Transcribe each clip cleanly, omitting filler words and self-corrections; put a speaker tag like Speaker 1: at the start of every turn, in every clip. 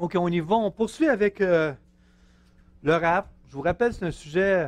Speaker 1: OK, on y va. On poursuit avec le rap. Je vous rappelle, c'est un sujet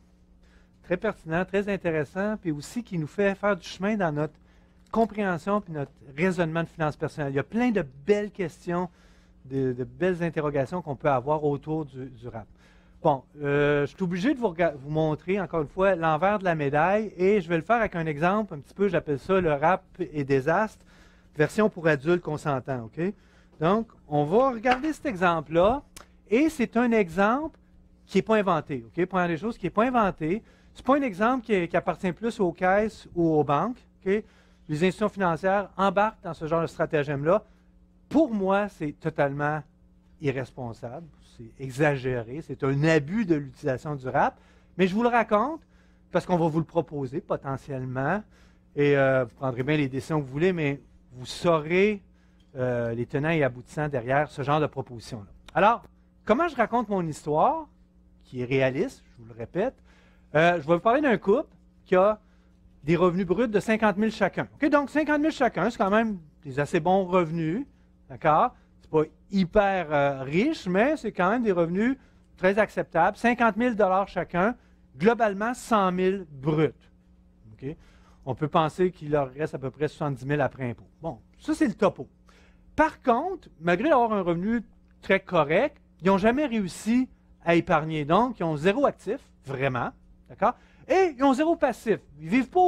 Speaker 1: très pertinent, très intéressant, puis aussi qui nous fait faire du chemin dans notre compréhension puis notre raisonnement de finances personnelles. Il y a plein de belles questions, de belles interrogations qu'on peut avoir autour du rap. Bon, je suis obligé de vous montrer, encore une fois, l'envers de la médaille, et je vais le faire avec un exemple, un petit peu, j'appelle ça le rap et désastre, version pour adultes consentants, OK? Donc, on va regarder cet exemple-là, et c'est un exemple qui n'est pas inventé, OK? Première des choses, qui n'est pas inventé. Ce n'est pas un exemple qui appartient plus aux caisses ou aux banques, OK? Les institutions financières embarquent dans ce genre de stratagème-là. Pour moi, c'est totalement irresponsable, c'est exagéré, c'est un abus de l'utilisation du rap, mais je vous le raconte parce qu'on va vous le proposer potentiellement, et vous prendrez bien les décisions que vous voulez, mais vous saurez les tenants et aboutissants derrière ce genre de proposition-là. Alors, comment je raconte mon histoire, qui est réaliste, je vous le répète, je vais vous parler d'un couple qui a des revenus bruts de 50 000 chacun. Okay? Donc, 50 000 chacun, c'est quand même des assez bons revenus, d'accord? C'est pas hyper riche, mais c'est quand même des revenus très acceptables. 50 000 chacun, globalement 100 000 bruts. Okay? On peut penser qu'il leur reste à peu près 70 000 après impôt. Bon, ça c'est le topo. Par contre, malgré avoir un revenu très correct, ils n'ont jamais réussi à épargner. Donc, ils ont zéro actif, vraiment, d'accord? Et ils ont zéro passif. Ils ne vivent pas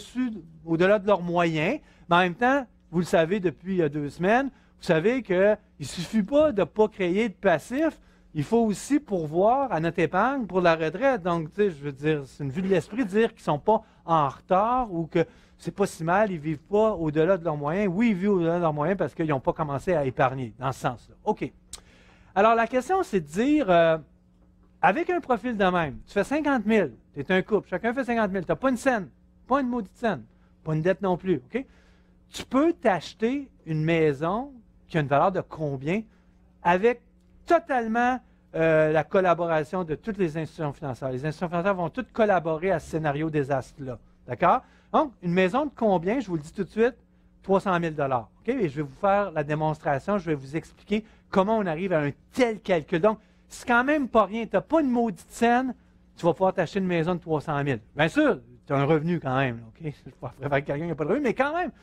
Speaker 1: au-delà de leurs moyens, mais en même temps, vous le savez depuis 2 semaines, vous savez qu'il ne suffit pas de ne pas créer de passif, il faut aussi pourvoir à notre épargne pour la retraite. Donc, tu sais, je veux dire, c'est une vue de l'esprit de dire qu'ils ne sont pas en retard ou que c'est pas si mal, ils ne vivent pas au-delà de leurs moyens. Oui, ils vivent au-delà de leurs moyens parce qu'ils n'ont pas commencé à épargner, dans ce sens-là. OK. Alors, la question, c'est de dire, avec un profil de même, tu fais 50 000, tu es un couple, chacun fait 50 000, tu n'as pas une scène, pas une maudite scène, pas une dette non plus, OK? Tu peux t'acheter une maison qui a une valeur de combien avec totalement la collaboration de toutes les institutions financières. Les institutions financières vont toutes collaborer à ce scénario désastre-là. D'accord? Donc, une maison de combien? Je vous le dis tout de suite, 300 000 OK? Et je vais vous faire la démonstration, je vais vous expliquer comment on arrive à un tel calcul. Donc, c'est quand même pas rien. Tu n'as pas une maudite scène, tu vas pouvoir t'acheter une maison de 300 000. Bien sûr, tu as un revenu quand même. OK? Je ne préfère quelqu'un qui n'a pas de revenu, mais quand même,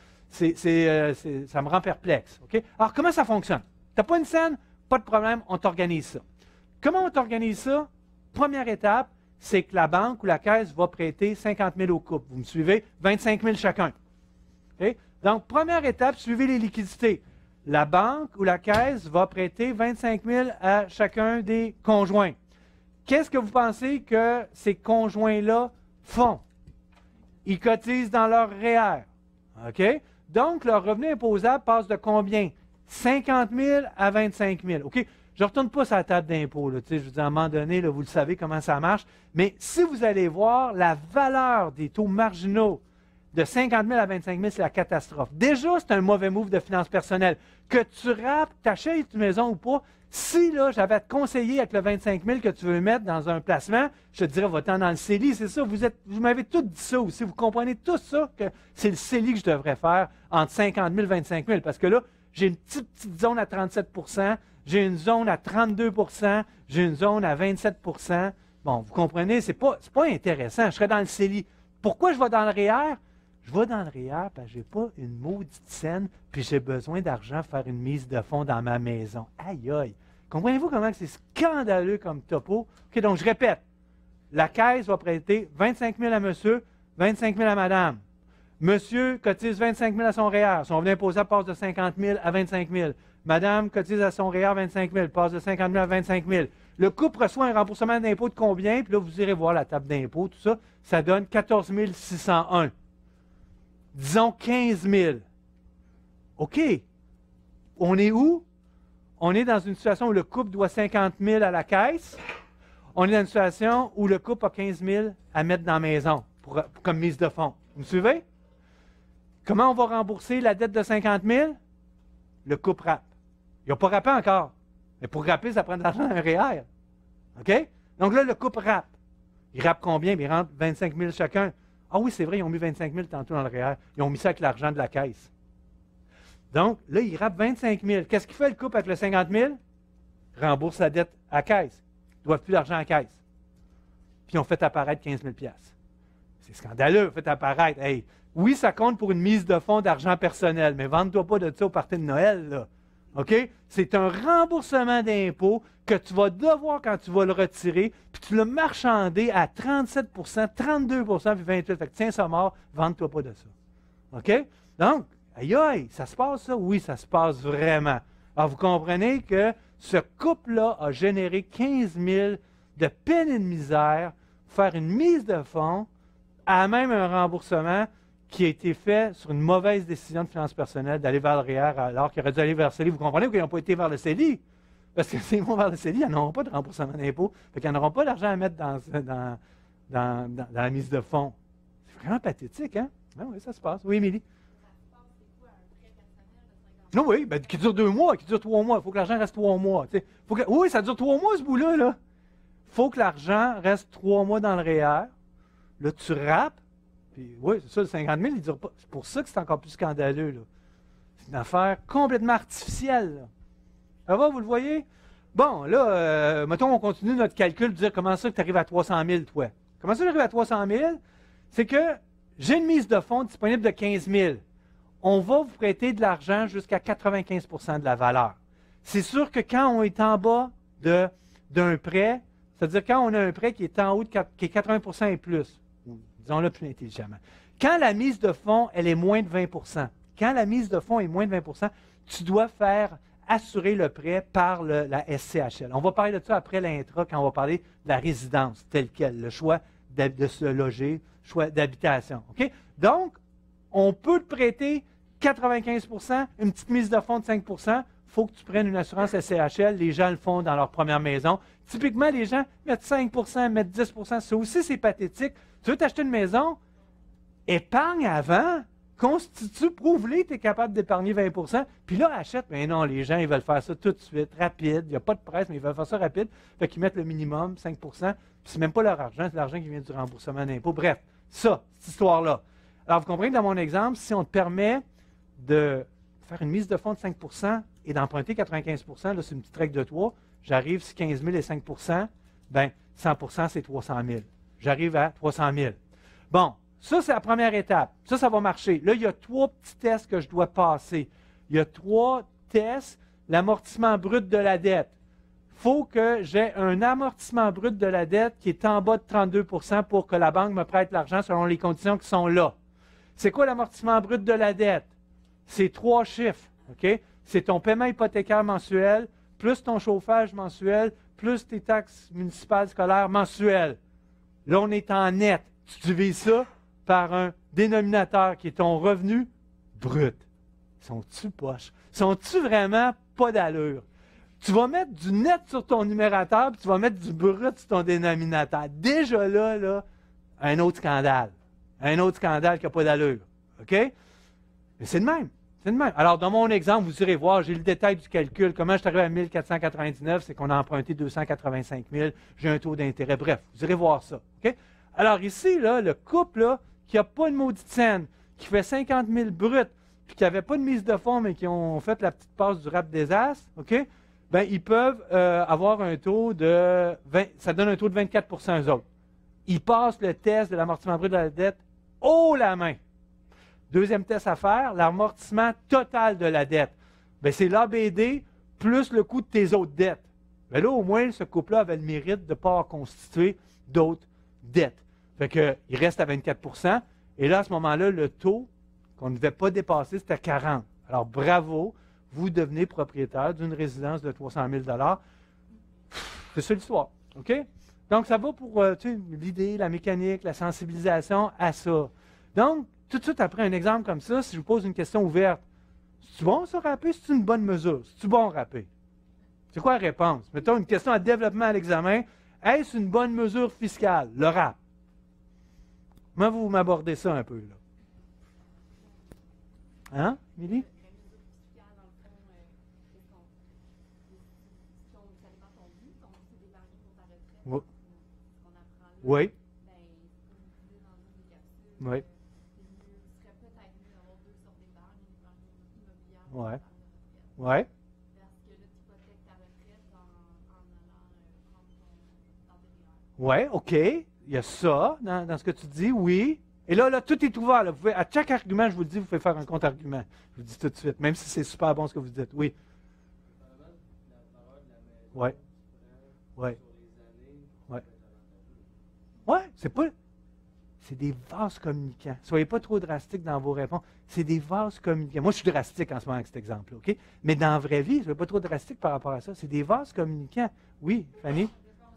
Speaker 1: ça me rend perplexe. OK? Alors, comment ça fonctionne? Tu n'as pas une scène? Pas de problème, on t'organise ça. Comment on t'organise ça? Première étape, c'est que la banque ou la caisse va prêter 50 000 au couple. Vous me suivez? 25 000 chacun. OK? Donc, première étape, suivez les liquidités. La banque ou la caisse va prêter 25 000 à chacun des conjoints. Qu'est-ce que vous pensez que ces conjoints-là font? Ils cotisent dans leur REER. OK? Donc, leur revenu imposable passe de combien? 50 000 à 25 000. OK? Je ne retourne pas sur la table d'impôt. Je veux dire, à un moment donné, là, vous le savez comment ça marche. Mais si vous allez voir la valeur des taux marginaux de 50 000 à 25 000, c'est la catastrophe. Déjà, c'est un mauvais move de finances personnelles. Que tu rappes, t'achètes une maison ou pas, si là, j'avais à te conseiller avec le 25 000 que tu veux mettre dans un placement, je te dirais, va-t'en dans le CELI, c'est ça. Vous m'avez tout dit ça aussi. Vous comprenez tout ça, que c'est le CELI que je devrais faire entre 50 000 et 25 000. Parce que là, j'ai une petite zone à 37 %, j'ai une zone à 32 %, j'ai une zone à 27 %. Bon, vous comprenez, c'est pas intéressant. Je serais dans le CELI. Pourquoi je vais dans le REER? Je vais dans le REER parce que je n'ai pas une maudite scène, puis j'ai besoin d'argent pour faire une mise de fonds dans ma maison. Aïe, aïe. Comprenez-vous comment c'est scandaleux comme topo? OK, donc je répète. La caisse va prêter 25 000 à monsieur, 25 000 à madame. Monsieur cotise 25 000 à son REER. Son revenu imposable passe de 50 000 à 25 000. Madame cotise à son REER 25 000, passe de 50 000 à 25 000. Le couple reçoit un remboursement d'impôt de combien? Puis là, vous irez voir la table d'impôt, tout ça. Ça donne 14 601. Disons 15 000. OK. On est où? On est dans une situation où le couple doit 50 000 à la caisse. On est dans une situation où le couple a 15 000 à mettre dans la maison comme mise de fonds. Vous me suivez? Comment on va rembourser la dette de 50 000? Le couple rappe. Il n'a pas rappé encore. Mais pour rapper, ça prend de l'argent dans un REER. OK? Donc là, le couple rappe. Il rappe combien? Il rentre 25 000 chacun. Ah oui, c'est vrai, ils ont mis 25 000 tantôt dans le REER. Ils ont mis ça avec l'argent de la caisse. Donc, là, il rappe 25 000. Qu'est-ce qu'il fait le couple avec le 50 000? remboursent la dette à caisse. Ils ne doivent plus d'argent à caisse. Puis ils ont fait apparaître 15 000 $. C'est scandaleux, fait apparaître. Hey, oui, ça compte pour une mise de fonds d'argent personnel, mais vends-toi pas de ça au party de Noël, là. OK? C'est un remboursement d'impôt que tu vas devoir quand tu vas le retirer, puis tu l'as marchandé à 37 32 puis 28 Fait que tiens ça mort, vends-toi pas de ça. OK? Donc, aïe aïe, ça se passe ça? Oui, ça se passe vraiment. Alors, vous comprenez que ce couple-là a généré 15 000 de peine et de misère pour faire une mise de fonds à même un remboursement qui a été fait sur une mauvaise décision de finances personnelles d'aller vers le REER alors qu'il aurait dû aller vers le CELI. Vous comprenez qu'ils n'ont pas été vers le CELI? Parce que s'ils vont vers le CELI, ils n'auront pas de remboursement d'impôt. Fait qu'ils n'auront pas d'argent à mettre dans la mise de fonds. C'est vraiment pathétique, hein? Ah oui, ça se passe. Oui, Émilie? Non, oui, ben, qui dure 2 mois, qui dure 3 mois. Il faut que l'argent reste 3 mois. Oui, ça dure 3 mois, ce bout-là. Il faut que l'argent reste 3 mois dans le REER. Là, tu rappes. Puis, oui, c'est ça, le 50 000, il ne dure pas. C'est pour ça que c'est encore plus scandaleux. Là. C'est une affaire complètement artificielle. Là. Ça va, vous le voyez? Bon, là, mettons, on continue notre calcul de dire comment ça que tu arrives à 300 000, toi. Comment ça j'arrive à 300 000? C'est que j'ai une mise de fonds disponible de 15 000. On va vous prêter de l'argent jusqu'à 95 de la valeur. C'est sûr que quand on est en bas d'un prêt, c'est-à-dire quand on a un prêt qui est en haut qui est 80 et plus, disons-le plus intelligemment. Quand la mise de fonds, elle est moins de 20 quand la mise de fonds est moins de 20 tu dois faire assurer le prêt par la SCHL. On va parler de ça après l'intra quand on va parler de la résidence telle qu'elle, le choix de se loger, choix d'habitation. OK? Donc, on peut te prêter 95 une petite mise de fonds de 5 il faut que tu prennes une assurance SCHL. Les gens le font dans leur première maison. Typiquement, les gens mettent 5 mettent 10 ça aussi, c'est pathétique. Tu veux t'acheter une maison? Épargne avant. Constitue, prouve-les que tu es capable d'épargner 20 puis là, achète. Mais non, les gens, ils veulent faire ça tout de suite, rapide. Il n'y a pas de presse, mais ils veulent faire ça rapide. Fait qu'ils mettent le minimum, 5 puis c'est même pas leur argent, c'est l'argent qui vient du remboursement d'impôt. Bref, ça, cette histoire-là. Alors, vous comprenez, dans mon exemple, si on te permet de faire une mise de fonds de 5 et d'emprunter 95 là, c'est une petite règle de 3, j'arrive, si 15 000 et 5 bien, 100 c'est 300 000. J'arrive à 300 000. Bon, ça, c'est la première étape. Ça va marcher. Là, il y a 3 petits tests que je dois passer. Il y a 3 tests. L'amortissement brut de la dette. Il faut que j'ai un amortissement brut de la dette qui est en bas de 32 pour que la banque me prête l'argent selon les conditions qui sont là. C'est quoi l'amortissement brut de la dette? C'est 3 chiffres. OK? C'est ton paiement hypothécaire mensuel, plus ton chauffage mensuel, plus tes taxes municipales scolaires mensuelles. Là, on est en net. Tu divises ça par un dénominateur qui est ton revenu brut. Sont-tu poches? Sont-tu vraiment pas d'allure? Tu vas mettre du net sur ton numérateur, puis tu vas mettre du brut sur ton dénominateur. Déjà là, un autre scandale. Un autre scandale qui n'a pas d'allure. OK? Mais c'est le même. C'est le même. Alors, dans mon exemple, vous irez voir, j'ai le détail du calcul. Comment je suis arrivé à 1499, c'est qu'on a emprunté 285 000, j'ai un taux d'intérêt. Bref, vous irez voir ça. OK? Alors ici, là, le couple là, qui n'a pas de maudite scène, qui fait 50 000 bruts, puis qui n'avait pas de mise de fonds, mais qui ont fait la petite passe du rap désastre, OK? Ben, ils peuvent avoir un taux de 20, ça donne un taux de 24 eux autres. Ils passent le test de l'amortissement brut de la dette haut la main. Deuxième test à faire, l'amortissement total de la dette. Ben, c'est l'ABD plus le coût de tes autres dettes. Ben là, au moins, ce couple-là avait le mérite de ne pas avoir constitué d'autres dettes. Fait qu'il reste à 24 et là, à ce moment-là, le taux qu'on ne devait pas dépasser, c'était 40. Alors, bravo, vous devenez propriétaire d'une résidence de 300 000 C'est ça l'histoire. OK? Donc, ça va pour l'idée, la mécanique, la sensibilisation à ça. Donc, tout de suite après un exemple comme ça, si je vous pose une question ouverte, c'est-tu bon ça, rapper? C'est une bonne mesure? C'est-tu bon, rapper? C'est quoi la réponse? Mettons une question à développement à l'examen. Est-ce une bonne mesure fiscale, le rap? Comment vous m'abordez ça un peu, là? Hein, Émilie? Oui. Oui. Ouais. Ouais. Oui, OK. Il y a ça dans ce que tu dis, oui. Et là, tout est ouvert. Là. Vous pouvez, à chaque argument, je vous le dis, vous pouvez faire un contre-argument. Je vous le dis tout de suite, même si c'est super bon ce que vous dites. Oui. Oui. Oui. Oui. Oui, c'est pas. C'est des vases communicants. Soyez pas trop drastiques dans vos réponses. C'est des vases communicants. Moi, je suis drastique en ce moment avec cet exemple-là, OK? Mais dans la vraie vie, soyez pas trop drastique par rapport à ça. C'est des vases communicants. Oui, Fanny?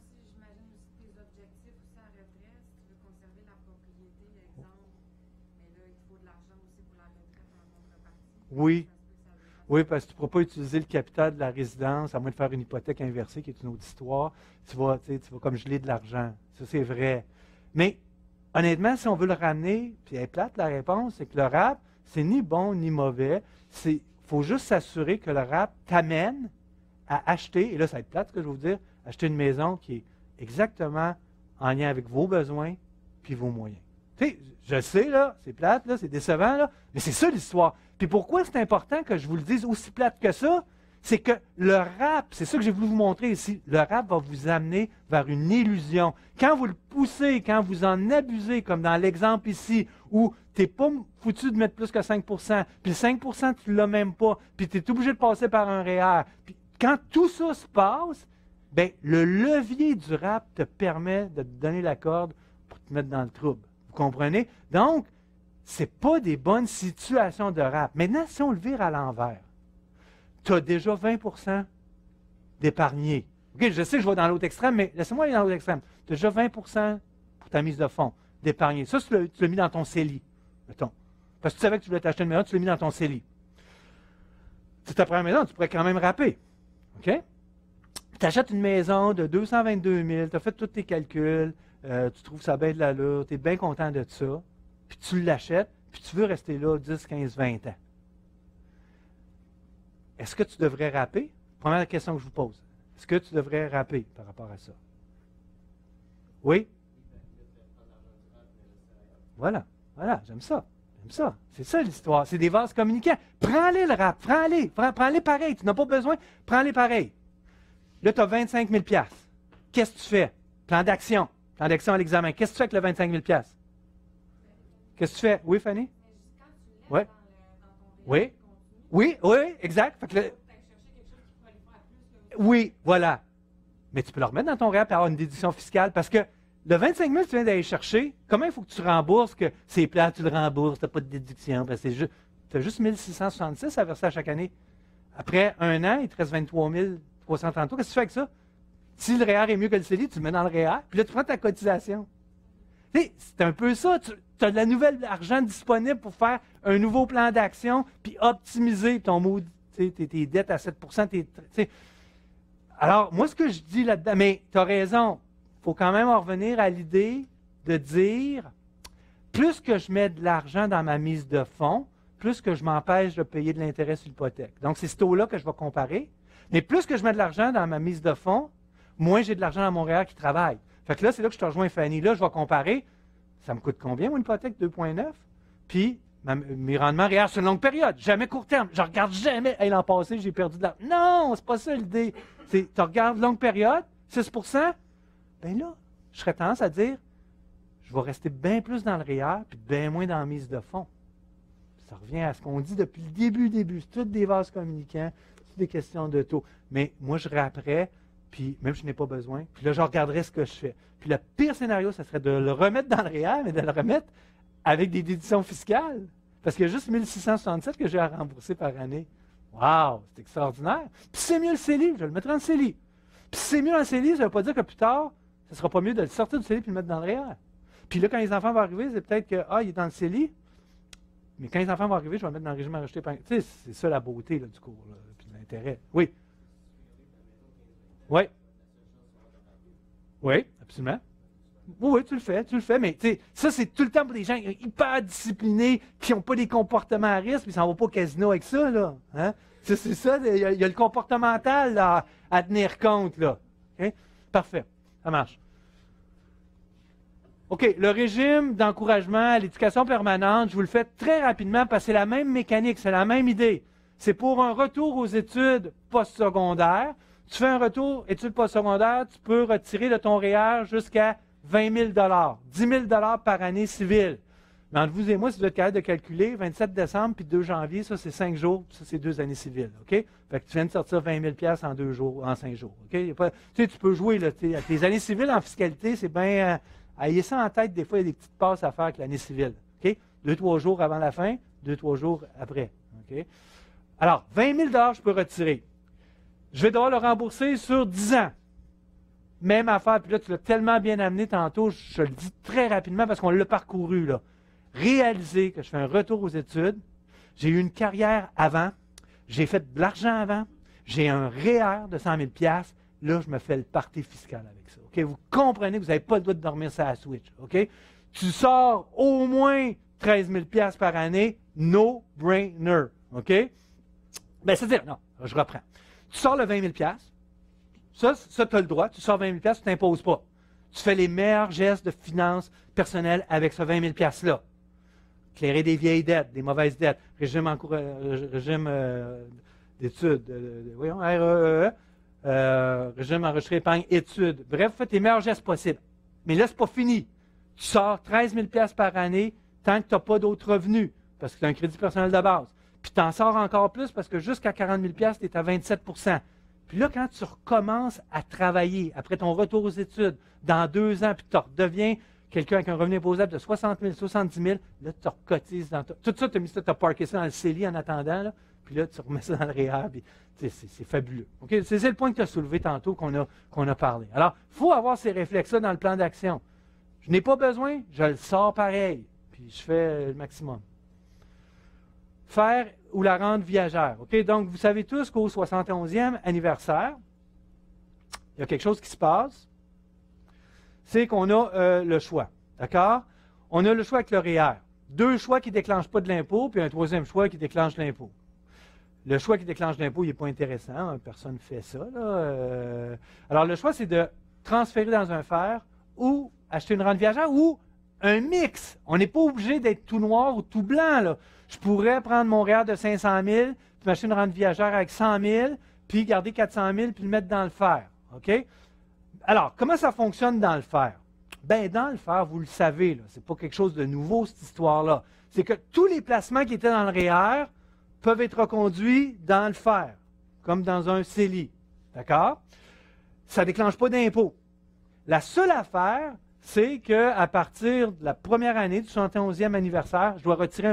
Speaker 1: Oui. Oui, parce que tu ne pourras pas utiliser le capital de la résidence, à moins de faire une hypothèque inversée, qui est une autre histoire. Tu vas comme geler de l'argent. Ça, c'est vrai. Mais, honnêtement, si on veut le ramener, puis elle est plate, la réponse, c'est que le rap, c'est ni bon ni mauvais. Il faut juste s'assurer que le rap t'amène à acheter, et là, ça va être plate ce que je vais vous dire, acheter une maison qui est exactement en lien avec vos besoins puis vos moyens. Tu sais, je sais, là, c'est plate, là, c'est décevant, là, mais c'est ça l'histoire. Puis pourquoi c'est important que je vous le dise aussi plate que ça? C'est que le rap, c'est ça que j'ai voulu vous montrer ici, le rap va vous amener vers une illusion. Quand vous le poussez, quand vous en abusez, comme dans l'exemple ici, où tu n'es pas foutu de mettre plus que 5 puis le 5 tu ne l'as même pas, puis tu es obligé de passer par un REER. Puis quand tout ça se passe, bien, le levier du rap te permet de te donner la corde pour te mettre dans le trouble. Vous comprenez? Donc, ce n'est pas des bonnes situations de rap. Maintenant, si on le vire à l'envers, tu as déjà 20 d'épargnés. OK, je sais que je vais dans l'autre extrême, mais laissez-moi aller dans l'autre extrême. Tu as déjà 20 pour ta mise de fonds d'épargnés. Ça, tu l'as mis dans ton CELI, mettons. Parce que tu savais que tu voulais t'acheter une maison, tu l'as mis dans ton CELI. Si tu apprends une maison, tu pourrais quand même rapper. OK? Tu achètes une maison de 222 000, tu as fait tous tes calculs, tu trouves ça bien de l'allure, tu es bien content de ça, puis tu l'achètes, puis tu veux rester là 10, 15, 20 ans. Est-ce que tu devrais rapper? Première question que je vous pose. Est-ce que tu devrais rapper par rapport à ça? Oui? Voilà, j'aime ça. J'aime ça. C'est ça l'histoire. C'est des vases communicants. Prends-les le rap, prends-les pareil. Tu n'as pas besoin, prends-les pareil. Là, tu as 25 000 $. Qu'est-ce que tu fais? Plan d'action. Plan d'action à l'examen. Qu'est-ce que tu fais avec le 25 000 $? Qu'est-ce que tu fais? Oui, Fanny? Oui. Oui. Oui, exact. Fait que oui, voilà. Mais tu peux le remettre dans ton REER et avoir une déduction fiscale parce que le 25 000 tu viens d'aller chercher, comment il faut que tu rembourses que c'est plat, tu le rembourses, tu n'as pas de déduction, parce que tu as juste 1 666 à verser à chaque année. Après un an, il te reste 23 333. Qu'est-ce que tu fais avec ça? Si le REER est mieux que le CELI, tu le mets dans le REER, puis là, tu prends ta cotisation. C'est un peu ça. Tu as de la nouvelle argent disponible pour faire un nouveau plan d'action, puis optimiser ton mode, tes dettes à 7 Alors, moi, ce que je dis là-dedans, mais tu as raison, il faut quand même en revenir à l'idée de dire, plus que je mets de l'argent dans ma mise de fonds, plus que je m'empêche de payer de l'intérêt sur l'hypothèque. Donc, c'est ce taux-là que je vais comparer. Mais plus que je mets de l'argent dans ma mise de fonds, moins j'ai de l'argent dans mon REER qui travaille. Fait que là, c'est là que je te rejoins Fanny. Là, je vais comparer. Ça me coûte combien, mon hypothèque? 2,9. Puis, mes rendements REER sur une longue période. Jamais court terme. Je regarde jamais. Hey, l'an passé, j'ai perdu de l'argent. Non, c'est pas ça l'idée. Tu regardes longue période, 6 bien là, je serais tendance à dire, je vais rester bien plus dans le REER puis bien moins dans la mise de fonds. Ça revient à ce qu'on dit depuis le début. C'est toutes des vases communicants, c'est des questions de taux. Mais moi, je rapperais, puis même si je n'ai pas besoin, puis là, je regarderai ce que je fais. Puis le pire scénario, ça serait de le remettre dans le REER, mais de le remettre avec des déductions fiscales. Parce qu'il y a juste 1 667 que j'ai à rembourser par année. Wow, c'est extraordinaire. Puis c'est mieux le CELI, je le mettrai en CELI. Puis si c'est mieux en CELI, ça ne veut pas dire que plus tard, ce ne sera pas mieux de le sortir du CELI et de le mettre dans le REER. Puis là, quand les enfants vont arriver, c'est peut-être que, il est dans le CELI, mais quand les enfants vont arriver, je vais le mettre dans le régime enregistré par... Tu sais, c'est ça la beauté là, du cours, là, puis de l'intérêt. Oui. Oui. Oui, absolument. Oui, tu le fais, mais tu sais, ça, c'est tout le temps pour des gens hyper disciplinés, qui n'ont pas des comportements à risque, puis ils s'en vont pas au casino avec ça, là. Hein? C'est ça, il y a le comportemental là, à tenir compte, là. Okay? Parfait, ça marche. OK, le régime d'encouragement à l'éducation permanente, je vous le fais très rapidement parce que c'est la même mécanique, c'est la même idée. C'est pour un retour aux études postsecondaires. Tu fais un retour, études postsecondaires, tu peux retirer de ton REER jusqu'à 20 000 10 000 par année civile. Mais entre vous et moi, si vous êtes capable de calculer, 27 décembre puis 2 janvier, ça c'est 5 jours, ça c'est 2 années civiles. OK? Fait que tu viens de sortir 20 000 en 2 jours, en 5 jours. OK? Pas, tu sais, tu peux jouer, là, tes années civiles en fiscalité, c'est bien. Ayez ça en tête, des fois, il y a des petites passes à faire avec l'année civile. OK? 2-3 jours avant la fin, 2-3 jours après. OK? Alors, 20 000 je peux retirer. Je vais devoir le rembourser sur 10 ans. Même affaire, puis là, tu l'as tellement bien amené tantôt, je le dis très rapidement parce qu'on l'a parcouru, là. Réaliser que je fais un retour aux études, j'ai eu une carrière avant, j'ai fait de l'argent avant, j'ai un REER de 100 000 $, là, je me fais le party fiscal avec ça. OK? Vous comprenez que vous n'avez pas le droit de dormir sur la Switch. OK? Tu sors au moins 13 000 $ par année, no brainer. OK? Bien, c'est-à-dire, non, je reprends. Tu sors le 20 000 $, ça tu as le droit, tu sors 20 000 $, tu ne t'imposes pas. Tu fais les meilleurs gestes de finances personnelles avec ce 20 000 $-là. Éclairer des vieilles dettes, des mauvaises dettes, régime d'études, REE, régime enregistré épargne études. Bref, fais tes meilleurs gestes possibles. Mais là, ce n'est pas fini. Tu sors 13 000 $ par année tant que tu n'as pas d'autres revenus, parce que tu as un crédit personnel de base. Puis tu en sors encore plus parce que jusqu'à 40 000 $, tu es à 27 %. Puis là, quand tu recommences à travailler après ton retour aux études, dans 2 ans, puis tu redeviens quelqu'un avec un revenu imposable de 60 000, 70 000, là, tu recotises dans tout ça, tu as mis ça, tu as parké ça dans le CELI en attendant, là, puis là, tu remets ça dans le REER, puis c'est fabuleux. Okay? C'est le point que tu as soulevé tantôt qu'on a parlé. Alors, il faut avoir ces réflexes-là dans le plan d'action. Je n'ai pas besoin, je le sors pareil, puis je fais le maximum. Faire ou la rendre viagère. Okay? Donc, vous savez tous qu'au 71e anniversaire, il y a quelque chose qui se passe. C'est qu'on a le choix. D'accord? On a le choix avec le REER. 2 choix qui ne déclenchent pas de l'impôt, puis un 3e choix qui déclenche l'impôt. Le choix qui déclenche l'impôt, il n'est pas intéressant. Personne ne fait ça. Là. Alors, le choix, c'est de transférer dans un fer ou acheter une rente viagère ou un mix. On n'est pas obligé d'être tout noir ou tout blanc. Là. Je pourrais prendre mon REER de 500 000, puis m'acheter une rente viagère avec 100 000, puis garder 400 000, puis le mettre dans le fer. OK? Alors, comment ça fonctionne dans le fer? Bien, dans le fer, vous le savez, ce n'est pas quelque chose de nouveau, cette histoire-là. C'est que tous les placements qui étaient dans le REER peuvent être reconduits dans le fer, comme dans un CELI. D'accord? Ça ne déclenche pas d'impôt. La seule affaire, c'est qu'à partir de la première année du 71e anniversaire, je dois retirer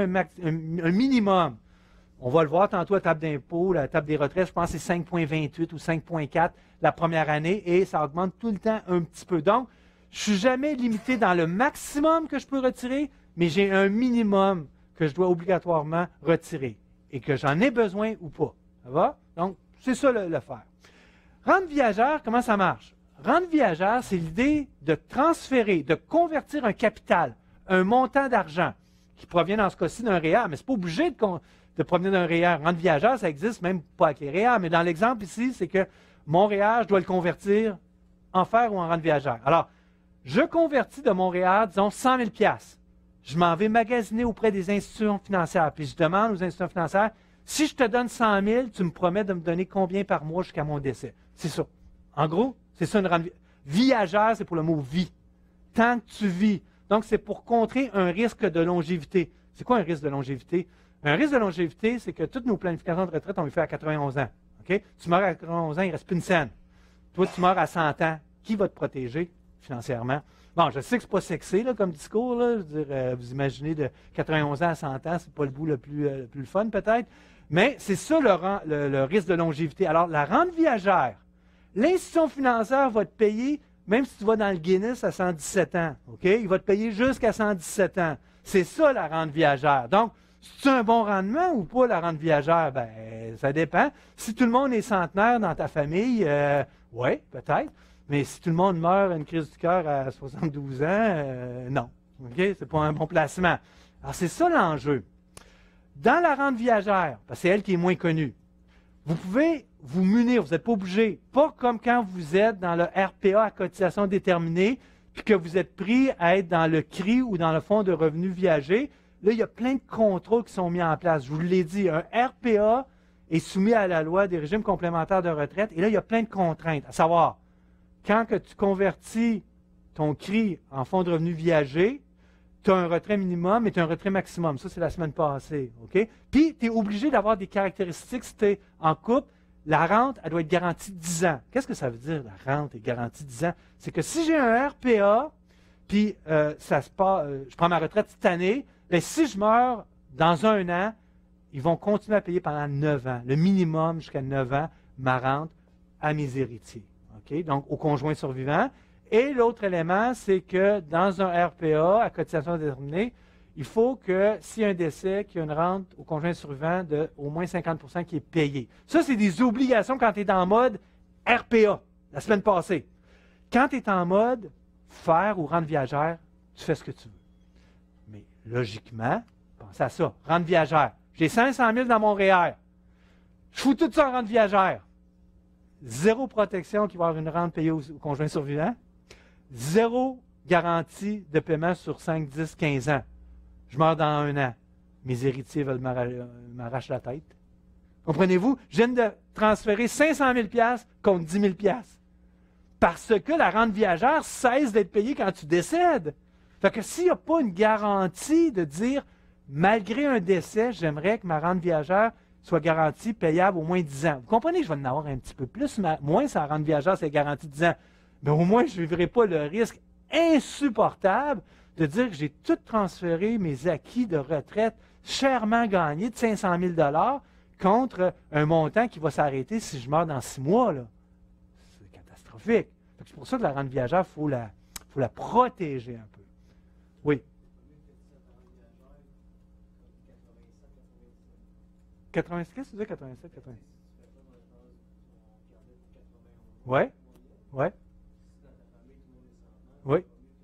Speaker 1: un minimum. On va le voir tantôt à la table d'impôt, la table des retraites, je pense que c'est 5,28 ou 5,4 la première année et ça augmente tout le temps un petit peu. Donc, je ne suis jamais limité dans le maximum que je peux retirer, mais j'ai un minimum que je dois obligatoirement retirer et que j'en ai besoin ou pas. Ça va? Donc, c'est ça le faire. Rente viagère, comment ça marche? Rente viagère, c'est l'idée de transférer, de convertir un capital, un montant d'argent qui provient dans ce cas-ci d'un REER, mais ce n'est pas obligé de provenir d'un REER. Rente viagère, ça existe même pas avec les REER, mais dans l'exemple ici, c'est que mon REER, je dois le convertir en fer ou en rente viagère. Alors, je convertis de mon REER, disons, 100 000 $. Je m'en vais magasiner auprès des institutions financières, puis je demande aux institutions financières, si je te donne 100 000, tu me promets de me donner combien par mois jusqu'à mon décès? C'est ça. En gros, c'est ça une rente viagère, c'est pour le mot vie. Tant que tu vis. Donc, c'est pour contrer un risque de longévité. C'est quoi un risque de longévité? Un risque de longévité, c'est que toutes nos planifications de retraite, on les fait à 91 ans. Okay? Tu meurs à 91 ans, il ne reste plus une scène. Toi, tu meurs à 100 ans. Qui va te protéger financièrement? Bon, je sais que ce n'est pas sexy là, comme discours. Là. Je veux dire, vous imaginez de 91 ans à 100 ans, ce n'est pas le bout le plus fun peut-être. Mais c'est ça le risque de longévité. Alors, la rente viagère, l'institution financière va te payer, même si tu vas dans le Guinness à 117 ans. Okay? Il va te payer jusqu'à 117 ans. C'est ça la rente viagère. Donc, c'est un bon rendement ou pas, la rente viagère? Ben, ça dépend. Si tout le monde est centenaire dans ta famille, oui, peut-être. Mais si tout le monde meurt à une crise du cœur à 72 ans, non. Okay? Ce n'est pas un bon placement. Alors, c'est ça l'enjeu. Dans la rente viagère, parce que c'est elle qui est moins connue, vous pouvez vous munir, vous n'êtes pas obligé, pas comme quand vous êtes dans le RPA à cotisation déterminée, puis que vous êtes pris à être dans le CRI ou dans le fonds de revenus viagers. Là, il y a plein de contrôles qui sont mis en place. Je vous l'ai dit, un RPA est soumis à la loi des régimes complémentaires de retraite. Et là, il y a plein de contraintes, à savoir, quand que tu convertis ton CRI en fonds de revenus viagers, tu as un retrait minimum et tu as un retrait maximum. Ça, c'est la semaine passée. OK? Puis, tu es obligé d'avoir des caractéristiques. Si tu es en couple, la rente, elle doit être garantie 10 ans. Qu'est-ce que ça veut dire, la rente est garantie 10 ans? C'est que si j'ai un RPA, puis je prends ma retraite cette année, bien, si je meurs dans un an, ils vont continuer à payer pendant 9 ans, le minimum jusqu'à 9 ans, ma rente à mes héritiers. OK? Donc, au conjoint survivant. Et l'autre élément, c'est que dans un RPA à cotisation déterminée, il faut que s'il y a un décès, qu'il y ait une rente au conjoint survivant de au moins 50 qui est payée. Ça, c'est des obligations quand tu es en mode RPA, la semaine passée. Quand tu es en mode faire ou rente viagère, tu fais ce que tu veux. Mais logiquement, pensez à ça, rente viagère. J'ai 500 000 dans mon REER. Je fous tout ça en rente viagère. Zéro protection qui va avoir une rente payée au conjoint survivant. Zéro garantie de paiement sur 5, 10, 15 ans. Je meurs dans un an. Mes héritiers veulent m'arracher la tête. Comprenez-vous? Je viens de transférer 500 000 contre 10 000 parce que la rente viagère cesse d'être payée quand tu décèdes. Fait que s'il n'y a pas une garantie de dire, malgré un décès, j'aimerais que ma rente viagère soit garantie, payable au moins 10 ans. Vous comprenez que je vais en avoir un petit peu plus, moins sa rente viagère, c'est garantie 10 ans. Mais au moins, je ne vivrai pas le risque insupportable de dire que j'ai tout transféré mes acquis de retraite chèrement gagnés de 500 000 contre un montant qui va s'arrêter si je meurs dans 6 mois. Là. C'est catastrophique. C'est pour ça que la rente viagère, il faut la protéger un peu. Oui. 87, qu'est-ce que tu dis 87, 87? Oui, oui. Oui.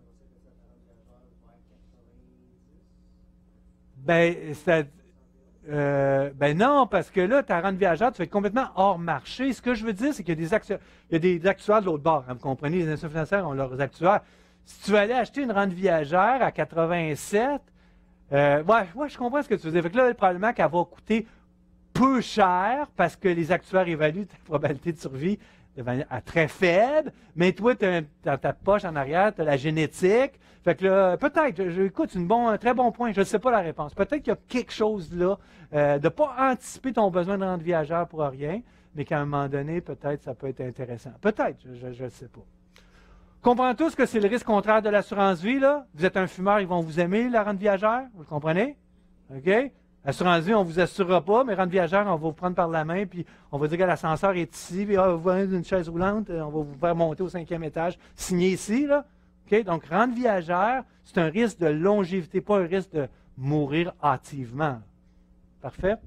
Speaker 1: Ben non, parce que là, ta rente viagère, tu vas être complètement hors marché. Ce que je veux dire, c'est qu'il y a des actuaires de l'autre bord. Hein, vous comprenez, les institutions financières ont leurs actuaires. Si tu veux aller acheter une rente viagère à 87, je comprends ce que tu veux dire. Fait que là, probablement qu'elle va coûter peu cher parce que les actuaires évaluent ta probabilité de survie de manière très faible, mais toi, dans ta poche en arrière, tu as la génétique. Fait que là, peut-être, écoute, c'est un très bon point, je ne sais pas la réponse. Peut-être qu'il y a quelque chose là, de ne pas anticiper ton besoin de rente viagère pour rien, mais qu'à un moment donné, peut-être, ça peut être intéressant. Peut-être, je ne sais pas. Comprenez tous que c'est le risque contraire de l'assurance vie, là? Vous êtes un fumeur, ils vont vous aimer, la rente viagère, vous le comprenez? OK? Assurance vie, on ne vous assurera pas, mais rente viagère, on va vous prendre par la main, puis on va dire que l'ascenseur est ici, puis vous venez d'une chaise roulante, on va vous faire monter au 5e étage, signer ici, là. OK? Donc, rente viagère, c'est un risque de longévité, pas un risque de mourir hâtivement. Parfait?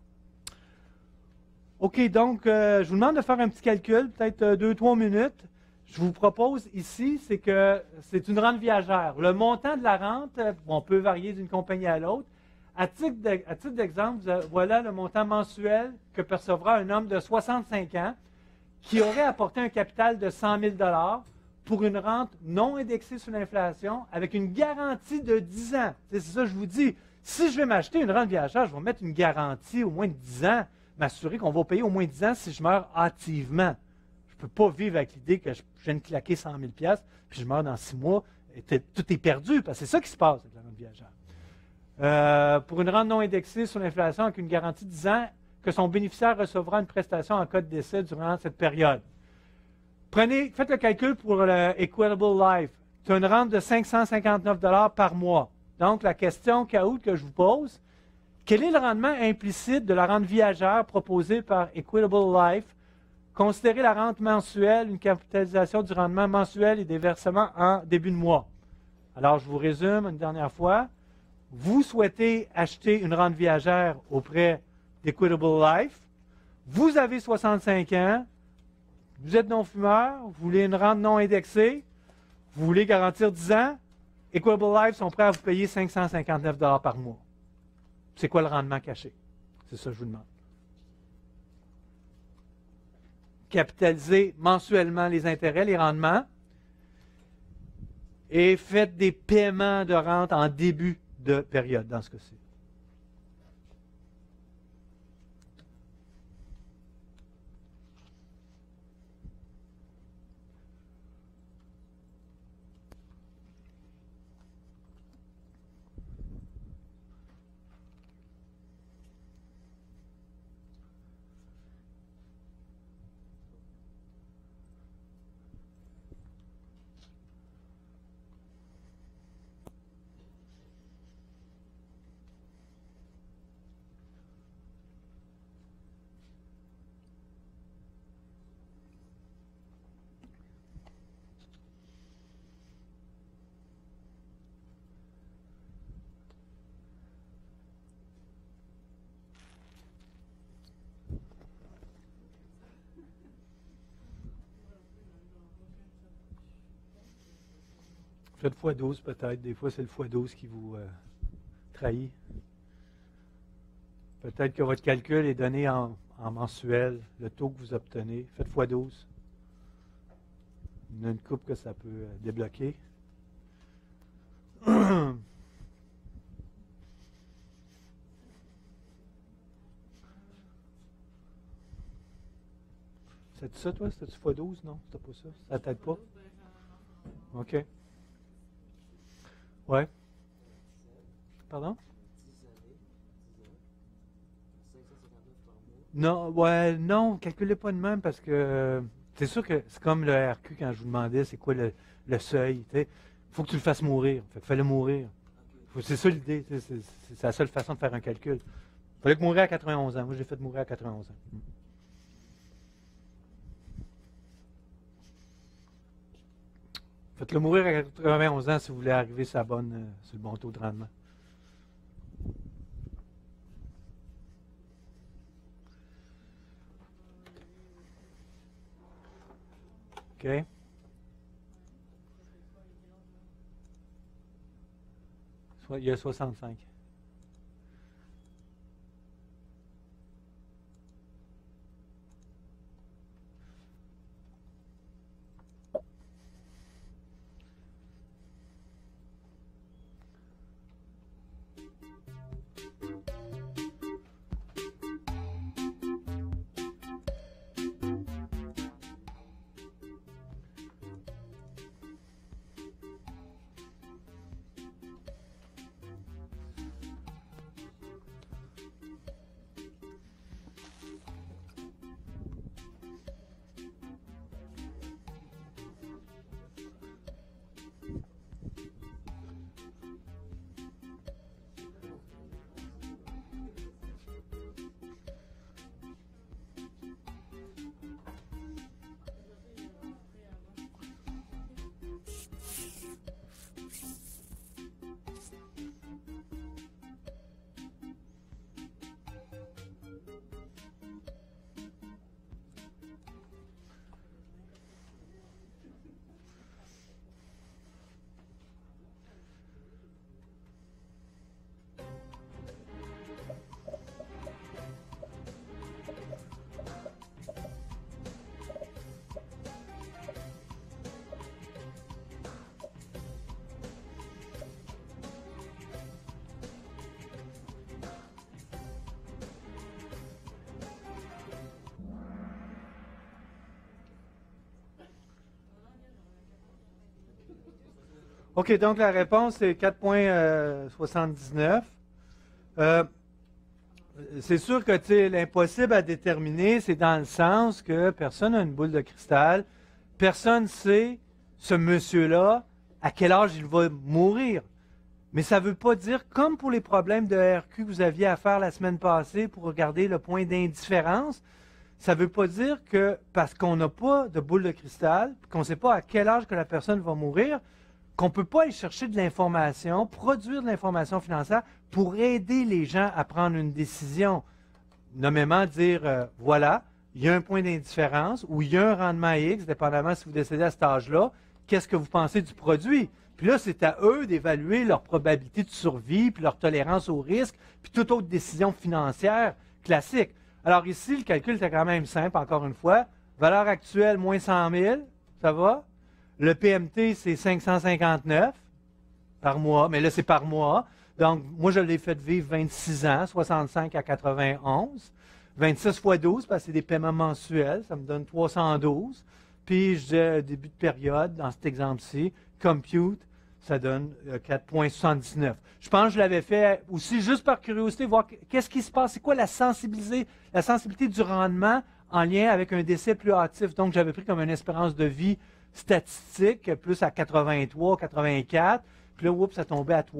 Speaker 1: OK, donc, je vous demande de faire un petit calcul, peut-être 2-3 minutes. Je vous propose ici, c'est que c'est une rente viagère. Le montant de la rente, on peut varier d'une compagnie à l'autre. À titre d'exemple, voilà le montant mensuel que percevra un homme de 65 ans qui aurait apporté un capital de 100 000 pour une rente non indexée sur l'inflation avec une garantie de 10 ans. C'est ça que je vous dis. Si je vais m'acheter une rente viagère, je vais mettre une garantie au moins de 10 ans, m'assurer qu'on va payer au moins 10 ans si je meurs hâtivement. Je ne peux pas vivre avec l'idée que je viens de claquer 100 000 puis je meurs dans 6 mois et tout est perdu, parce que c'est ça qui se passe avec la rente viagère. Pour une rente non indexée sur l'inflation avec une garantie de 10 ans, que son bénéficiaire recevra une prestation en cas de décès durant cette période. Faites le calcul pour le Equitable Life. Tu as une rente de 559 $ par mois. Donc, la question que je vous pose, quel est le rendement implicite de la rente viagère proposée par Equitable Life? Considérez la rente mensuelle, une capitalisation du rendement mensuel et des versements en début de mois. Alors, je vous résume une dernière fois. Vous souhaitez acheter une rente viagère auprès d'Equitable Life. Vous avez 65 ans. Vous êtes non-fumeur. Vous voulez une rente non indexée. Vous voulez garantir 10 ans. Equitable Life sont prêts à vous payer 559 $ par mois. C'est quoi le rendement caché? C'est ça que je vous demande. Capitalisez mensuellement les intérêts, les rendements, et faites des paiements de rente en début de période dans ce cas-ci. Faites x12 peut-être. Des fois, c'est le x12 qui vous trahit. Peut-être que votre calcul est donné en mensuel, le taux que vous obtenez. Faites x12. Il y en a une coupe que ça peut débloquer. C'est ça, toi? C'était-tu x12? Non, c'était pas ça. Ça t'aide pas? OK. Ouais. Pardon? Non, ouais, non, calculez pas de même parce que c'est sûr que c'est comme le RQ quand je vous demandais c'est quoi le seuil. Il faut que tu le fasses mourir. Fais-le mourir. C'est ça l'idée. C'est la seule façon de faire un calcul. Il fallait que mourir à 91 ans. Moi, j'ai fait mourir à 91 ans. Faites-le mourir à 91 ans si vous voulez arriver sur le bon taux de rendement. OK? Il y a 65. OK, donc la réponse est 4,79. C'est sûr que l'impossible à déterminer, c'est dans le sens que personne n'a une boule de cristal. Personne ne sait, ce monsieur-là, à quel âge il va mourir. Mais ça ne veut pas dire, comme pour les problèmes de RQ que vous aviez à faire la semaine passée pour regarder le point d'indifférence, ça ne veut pas dire que parce qu'on n'a pas de boule de cristal, qu'on ne sait pas à quel âge que la personne va mourir, qu'on ne peut pas aller chercher de l'information, produire de l'information financière pour aider les gens à prendre une décision. Nommément dire, voilà, il y a un point d'indifférence ou il y a un rendement X, dépendamment si vous décédez à cet âge-là, qu'est-ce que vous pensez du produit? Puis là, c'est à eux d'évaluer leur probabilité de survie, puis leur tolérance au risque, puis toute autre décision financière classique. Alors ici, le calcul était quand même simple, encore une fois. Valeur actuelle, moins 100 000, ça va? Le PMT, c'est 559 par mois, mais là, c'est par mois. Donc, moi, je l'ai fait vivre 26 ans, 65 à 91. 26 fois 12, parce que c'est des paiements mensuels, ça me donne 312. Puis, je dis début de période, dans cet exemple-ci, compute, ça donne 4,79. Je pense que je l'avais fait aussi juste par curiosité, voir qu'est-ce qui se passe, c'est quoi la sensibilité du rendement en lien avec un décès plus hâtif. Donc, j'avais pris comme une espérance de vie statistique, plus à 83, 84. Puis là, oups, ça tombait à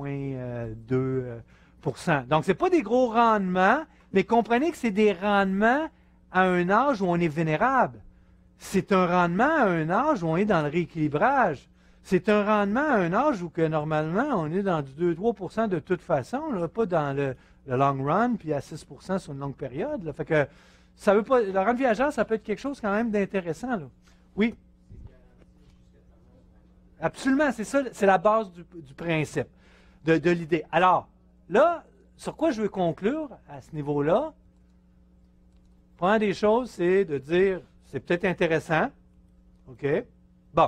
Speaker 1: 3,2%. Donc, ce n'est pas des gros rendements, mais comprenez que c'est des rendements à un âge où on est vénérable. C'est un rendement à un âge où on est dans le rééquilibrage. C'est un rendement à un âge où que normalement, on est dans du 2-3% de toute façon, là, pas dans le long run, puis à 6% sur une longue période. Là. Fait que ça veut pas. Le rente viagère, ça peut être quelque chose quand même d'intéressant. Là. Oui. Absolument, c'est ça, c'est la base du principe, de l'idée. Alors, là, sur quoi je veux conclure à ce niveau-là? Première des choses, c'est de dire, c'est peut-être intéressant. OK? Bon.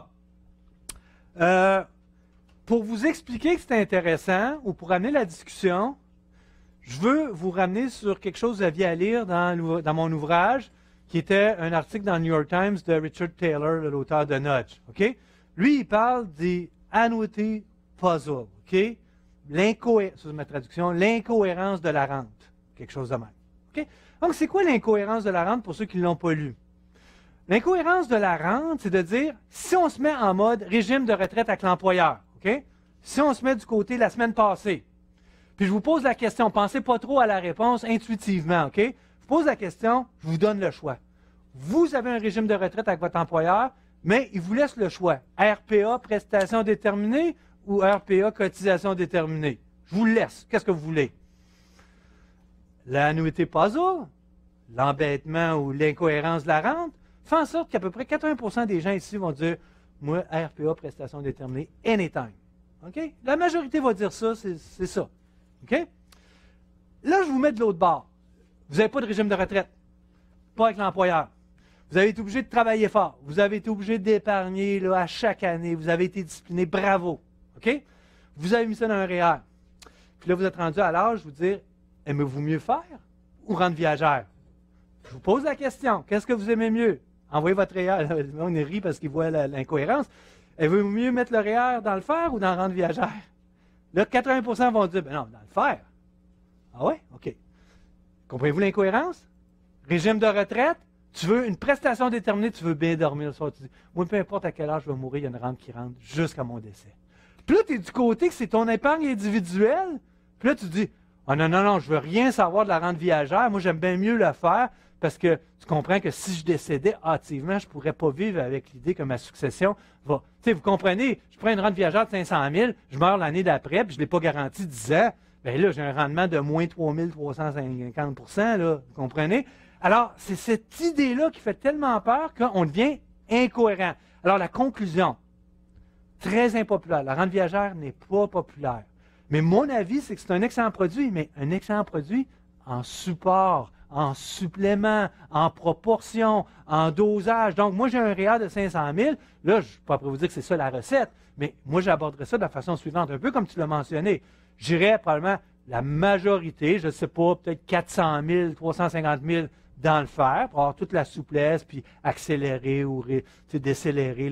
Speaker 1: Pour vous expliquer que c'est intéressant, ou pour amener la discussion, je veux vous ramener sur quelque chose que vous aviez à lire dans mon ouvrage, qui était un article dans le New York Times de Richard Taylor, l'auteur de Nudge. OK? Lui, il parle des annuity puzzle. OK? C'est ma traduction, l'incohérence de la rente. Quelque chose de même. OK? Donc, c'est quoi l'incohérence de la rente pour ceux qui ne l'ont pas lu? L'incohérence de la rente, c'est de dire, si on se met en mode régime de retraite avec l'employeur, OK? Si on se met du côté la semaine passée, puis je vous pose la question, pensez pas trop à la réponse intuitivement, OK? Je vous pose la question, je vous donne le choix. Vous avez un régime de retraite avec votre employeur, mais il vous laisse le choix. RPA, prestation déterminée ou RPA, cotisation déterminée? Je vous le laisse. Qu'est-ce que vous voulez? L'annuité puzzle, l'embêtement ou l'incohérence de la rente, fait en sorte qu'à peu près 80% des gens ici vont dire « Moi, RPA, prestation déterminée, anytime. » OK? La majorité va dire ça, c'est ça. OK? Là, je vous mets de l'autre bord. Vous n'avez pas de régime de retraite. Pas avec l'employeur. Vous avez été obligé de travailler fort. Vous avez été obligé d'épargner là, à chaque année. Vous avez été discipliné. Bravo. OK? Vous avez mis ça dans un REER. Puis là, vous êtes rendu à l'âge de vous dire « Aimez-vous mieux faire ou rendre viagère? » Je vous pose la question. Qu'est-ce que vous aimez mieux? Envoyez votre REER. On rit parce qu'il voit l'incohérence. Aimez-vous mieux mettre le REER dans le fer ou dans le rendre viagère? Là, 80% vont dire, ben non, dans le fer. Ah ouais? OK. Comprenez-vous l'incohérence? Régime de retraite, tu veux une prestation déterminée, tu veux bien dormir le soir. Tu dis, moi, peu importe à quel âge je vais mourir, il y a une rente qui rentre jusqu'à mon décès. Puis là, tu es du côté que c'est ton épargne individuelle. Puis là, tu dis, ah non, non, non, je veux rien savoir de la rente viagère. Moi, j'aime bien mieux le faire parce que tu comprends que si je décédais hâtivement, je ne pourrais pas vivre avec l'idée que ma succession va... Tu sais, vous comprenez, je prends une rente viagère de 500 000, je meurs l'année d'après, puis je ne l'ai pas garanti 10 ans. Bien là, j'ai un rendement de moins 3 350 %, là, vous comprenez? Alors, c'est cette idée-là qui fait tellement peur qu'on devient incohérent. Alors, la conclusion, très impopulaire. La rente viagère n'est pas populaire. Mais mon avis, c'est que c'est un excellent produit, mais un excellent produit en support, en supplément, en proportion, en dosage. Donc, moi, j'ai un REER de 500 000. Là, je ne suis pas prêt à vous dire que c'est ça la recette, mais moi, j'aborderais ça de la façon suivante, un peu comme tu l'as mentionné. J'irais probablement la majorité, je ne sais pas, peut-être 400 000, 350 000 dans le fer, pour avoir toute la souplesse, puis accélérer ou décélérer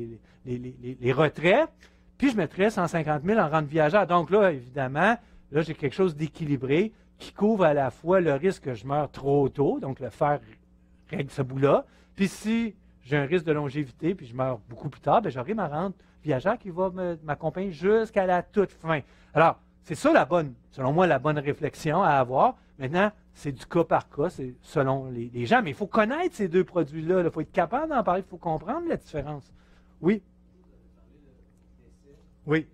Speaker 1: les retraits. Puis je mettrais 150 000 en rente viagère. Donc là, évidemment, là, j'ai quelque chose d'équilibré qui couvre à la fois le risque que je meure trop tôt, donc le fer règle ce bout-là. Puis si j'ai un risque de longévité, puis je meurs beaucoup plus tard, bien, j'aurai ma rente viagère qui va m'accompagner jusqu'à la toute fin. Alors, c'est ça selon moi, la bonne réflexion à avoir. Maintenant, c'est du cas par cas, c'est selon les gens, mais il faut connaître ces deux produits-là. Il faut être capable d'en parler, il faut comprendre la différence. Oui? Oui.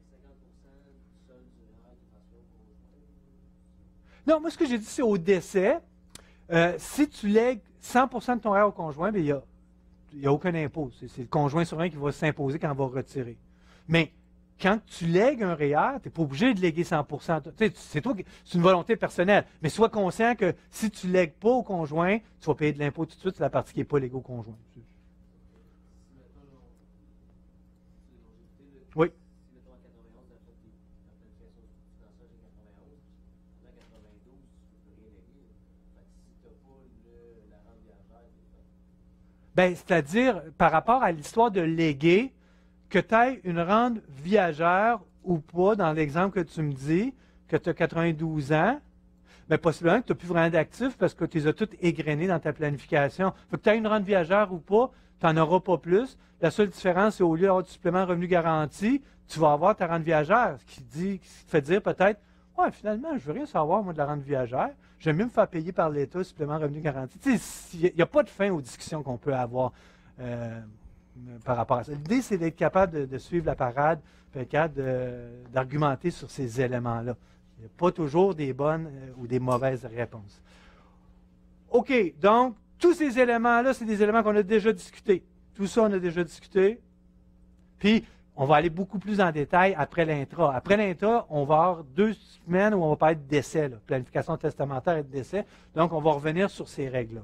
Speaker 1: Non, moi, ce que j'ai dit, c'est au décès. Si tu lègues 100% de ton REER au conjoint, bien, il n'y a aucun impôt. C'est le conjoint sur un qui va s'imposer quand on va retirer. Mais quand tu lègues un REER, tu n'es pas obligé de léguer 100%. C'est une volonté personnelle. Mais sois conscient que si tu ne lègues pas au conjoint, tu vas payer de l'impôt tout de suite sur la partie qui n'est pas légale au conjoint. Oui. Bien, c'est-à-dire, par rapport à l'histoire de léguer, que tu aies une rente viagère ou pas, dans l'exemple que tu me dis, que tu as 92 ans, bien, possiblement que tu n'as plus vraiment d'actifs parce que tu les as toutes égrenés dans ta planification. Fait que tu aies une rente viagère ou pas, tu n'en auras pas plus. La seule différence, c'est au lieu d'avoir du supplément revenu garanti, tu vas avoir ta rente viagère, ce qui te fait dire peut-être, ouais, finalement, je ne veux rien savoir, moi, de la rente viagère. J'aime mieux me faire payer par l'État, supplément revenu garanti. Il n'y a pas de fin aux discussions qu'on peut avoir par rapport à ça. L'idée, c'est d'être capable de suivre la parade, d'être capable d'argumenter sur ces éléments-là. Il n'y a pas toujours des bonnes ou des mauvaises réponses. OK, donc, tous ces éléments-là, c'est des éléments qu'on a déjà discutés. Tout ça, on a déjà discuté. Puis, On va aller beaucoup plus en détail après l'intra. Après l'intra, on va avoir 2 semaines où on va parler de décès, là, planification testamentaire et de décès. Donc, on va revenir sur ces règles-là.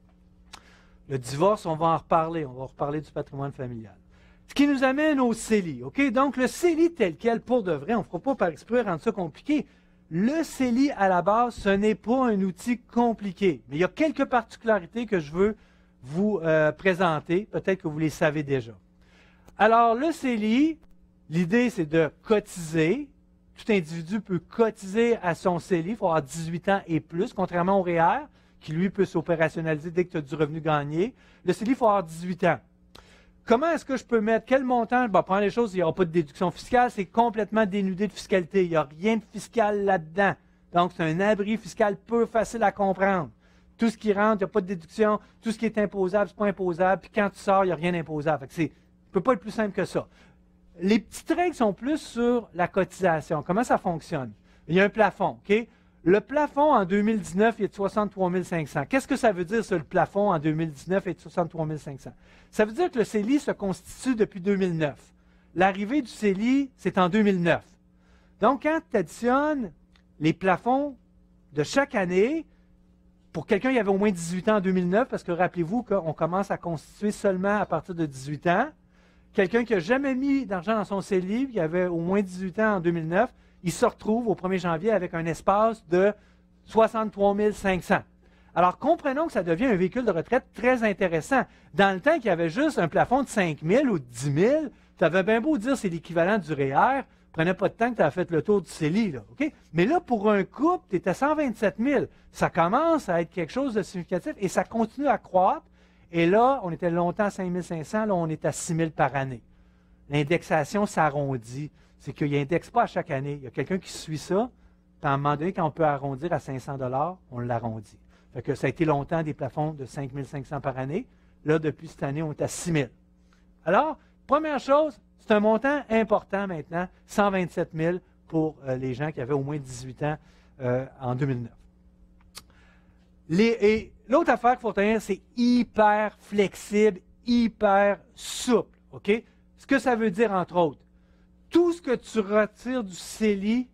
Speaker 1: Le divorce, on va en reparler. On va reparler du patrimoine familial. Ce qui nous amène au CELI. OK? Donc, le CELI tel quel, pour de vrai, on ne fera pas par exprès rendre ça compliqué. Le CELI, à la base, ce n'est pas un outil compliqué. Mais il y a quelques particularités que je veux vous présenter. Peut-être que vous les savez déjà. Alors, le CELI, l'idée, c'est de cotiser. Tout individu peut cotiser à son CELI. Il faut avoir 18 ans et plus, contrairement au REER, qui, lui, peut s'opérationnaliser dès que tu as du revenu gagné. Le CELI, il faut avoir 18 ans. Comment est-ce que je peux mettre? Quel montant? Bon, première chose, il n'y aura pas de déduction fiscale. C'est complètement dénudé de fiscalité. Il n'y a rien de fiscal là-dedans. Donc, c'est un abri fiscal peu facile à comprendre. Tout ce qui rentre, il n'y a pas de déduction. Tout ce qui est imposable, ce n'est pas imposable. Puis quand tu sors, il n'y a rien d'imposable. Ça ne peut pas être plus simple que ça. Les petites règles sont plus sur la cotisation. Comment ça fonctionne? Il y a un plafond, OK? Le plafond en 2019 il est de 63 500. Qu'est-ce que ça veut dire, le plafond en 2019 est de 63 500? Ça veut dire que le CELI se constitue depuis 2009. L'arrivée du CELI, c'est en 2009. Donc, quand tu additionnes les plafonds de chaque année, pour quelqu'un qui avait au moins 18 ans en 2009, parce que rappelez-vous qu'on commence à constituer seulement à partir de 18 ans, quelqu'un qui n'a jamais mis d'argent dans son CELI, qui avait au moins 18 ans en 2009, il se retrouve au 1er janvier avec un espace de 63 500. Alors, comprenons que ça devient un véhicule de retraite très intéressant. Dans le temps qu'il y avait juste un plafond de 5 000 ou de 10 000, tu avais bien beau dire que c'est l'équivalent du REER, prenait pas de temps que tu as fait le tour du CELI. Là, okay? Mais là, pour un couple, tu es à 127 000. Ça commence à être quelque chose de significatif et ça continue à croître. Et là, on était longtemps à 5 500, là, on est à 6 000 par année. L'indexation s'arrondit. C'est qu'il n'indexe pas à chaque année. Il y a quelqu'un qui suit ça. Puis à un moment donné, quand on peut arrondir à 500 $, on l'arrondit. Fait que ça a été longtemps des plafonds de 5 500 par année. Là, depuis cette année, on est à 6 000. Alors, première chose, c'est un montant important maintenant, 127 000 pour les gens qui avaient au moins 18 ans en 2009. Et l'autre affaire qu'il faut tenir, c'est hyper flexible, hyper souple. OK? Ce que ça veut dire, entre autres, tout ce que tu retires du CELI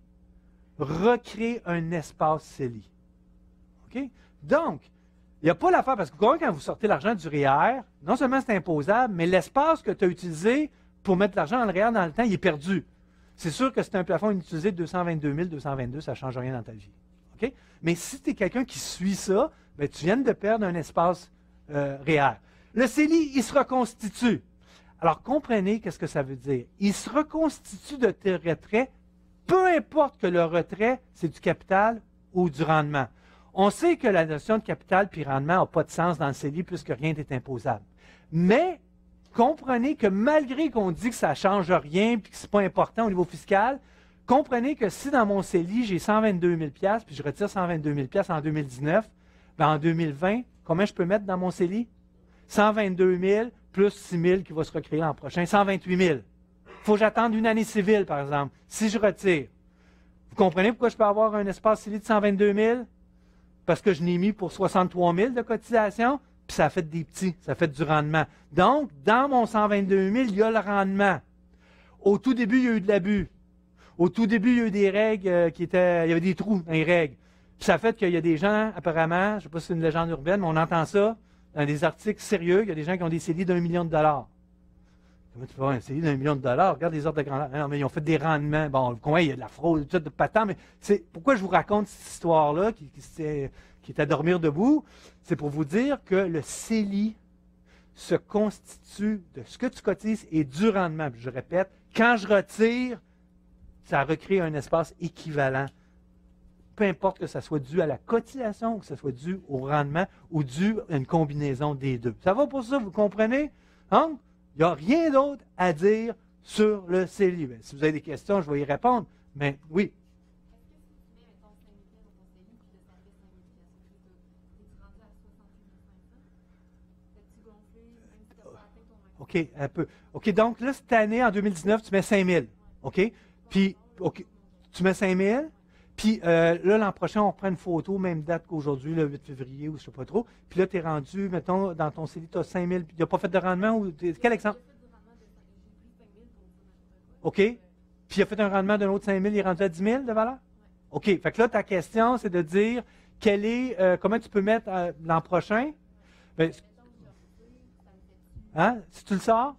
Speaker 1: recrée un espace CELI. OK? Donc, il n'y a pas l'affaire, parce que quand vous sortez l'argent du REER, non seulement c'est imposable, mais l'espace que tu as utilisé pour mettre l'argent dans le REER dans le temps, il est perdu. C'est sûr que c'est un plafond inutilisé de 222 222, ça ne change rien dans ta vie. OK? Mais si tu es quelqu'un qui suit ça, bien, tu viens de perdre un espace REER. Le CELI, il se reconstitue. Alors, comprenez qu'est-ce que ça veut dire. Il se reconstitue de tes retraits, peu importe que le retrait, c'est du capital ou du rendement. On sait que la notion de capital puis rendement n'a pas de sens dans le CELI puisque rien n'est imposable. Mais, comprenez que malgré qu'on dit que ça ne change rien et que ce n'est pas important au niveau fiscal, comprenez que si dans mon CELI, j'ai 122 000 puis je retire 122 000 en 2019, bien en 2020, combien je peux mettre dans mon CELI? 122 000 plus 6 000 qui va se recréer l'an prochain, 128 000. Il faut que j'attende une année civile, par exemple, si je retire. Vous comprenez pourquoi je peux avoir un espace CELI de 122 000? Parce que je n'ai mis pour 63 000 de cotisation, puis ça a fait des petits, ça a fait du rendement. Donc, dans mon 122 000, il y a le rendement. Au tout début, il y a eu de l'abus. Au tout début, il y a eu des règles il y avait des trous dans les règles. Puis ça fait qu'il y a des gens, apparemment, je ne sais pas si c'est une légende urbaine, mais on entend ça dans des articles sérieux, il y a des gens qui ont des CELI d'1 million de dollars. Comment tu peux avoir un CELI d'1 million de dollars? Regarde les ordres de grandeur. Non, mais ils ont fait des rendements. Bon, vous comprenez, il y a de la fraude, tout de patent, mais c'est pourquoi je vous raconte cette histoire-là, qui est à dormir debout, c'est pour vous dire que le CELI se constitue de ce que tu cotises et du rendement. Puis je répète, quand je retire, ça recrée un espace équivalent. Peu importe que ça soit dû à la cotisation, ou que ça soit dû au rendement, ou dû à une combinaison des deux. Ça va pour ça, vous comprenez? Hein? Il n'y a rien d'autre à dire sur le CELI. Bien, si vous avez des questions, je vais y répondre. Mais oui. OK, un peu. OK, donc là, cette année, en 2019, tu mets 5 000. OK? Puis, OK, tu mets 5 000. Puis là, l'an prochain, on reprend une photo, même date qu'aujourd'hui, le 8 février, ou je ne sais pas trop. Puis là, tu es rendu, mettons, dans ton CELI, tu as 5 000. Il n'y a pas fait de rendement? Ou quel exemple? OK? Puis il a fait un rendement d'un autre 5 000, il est rendu à 10 000 de valeur? OK. Fait que là, ta question, c'est de dire comment tu peux mettre l'an prochain? Ben, hein? Si tu le sors?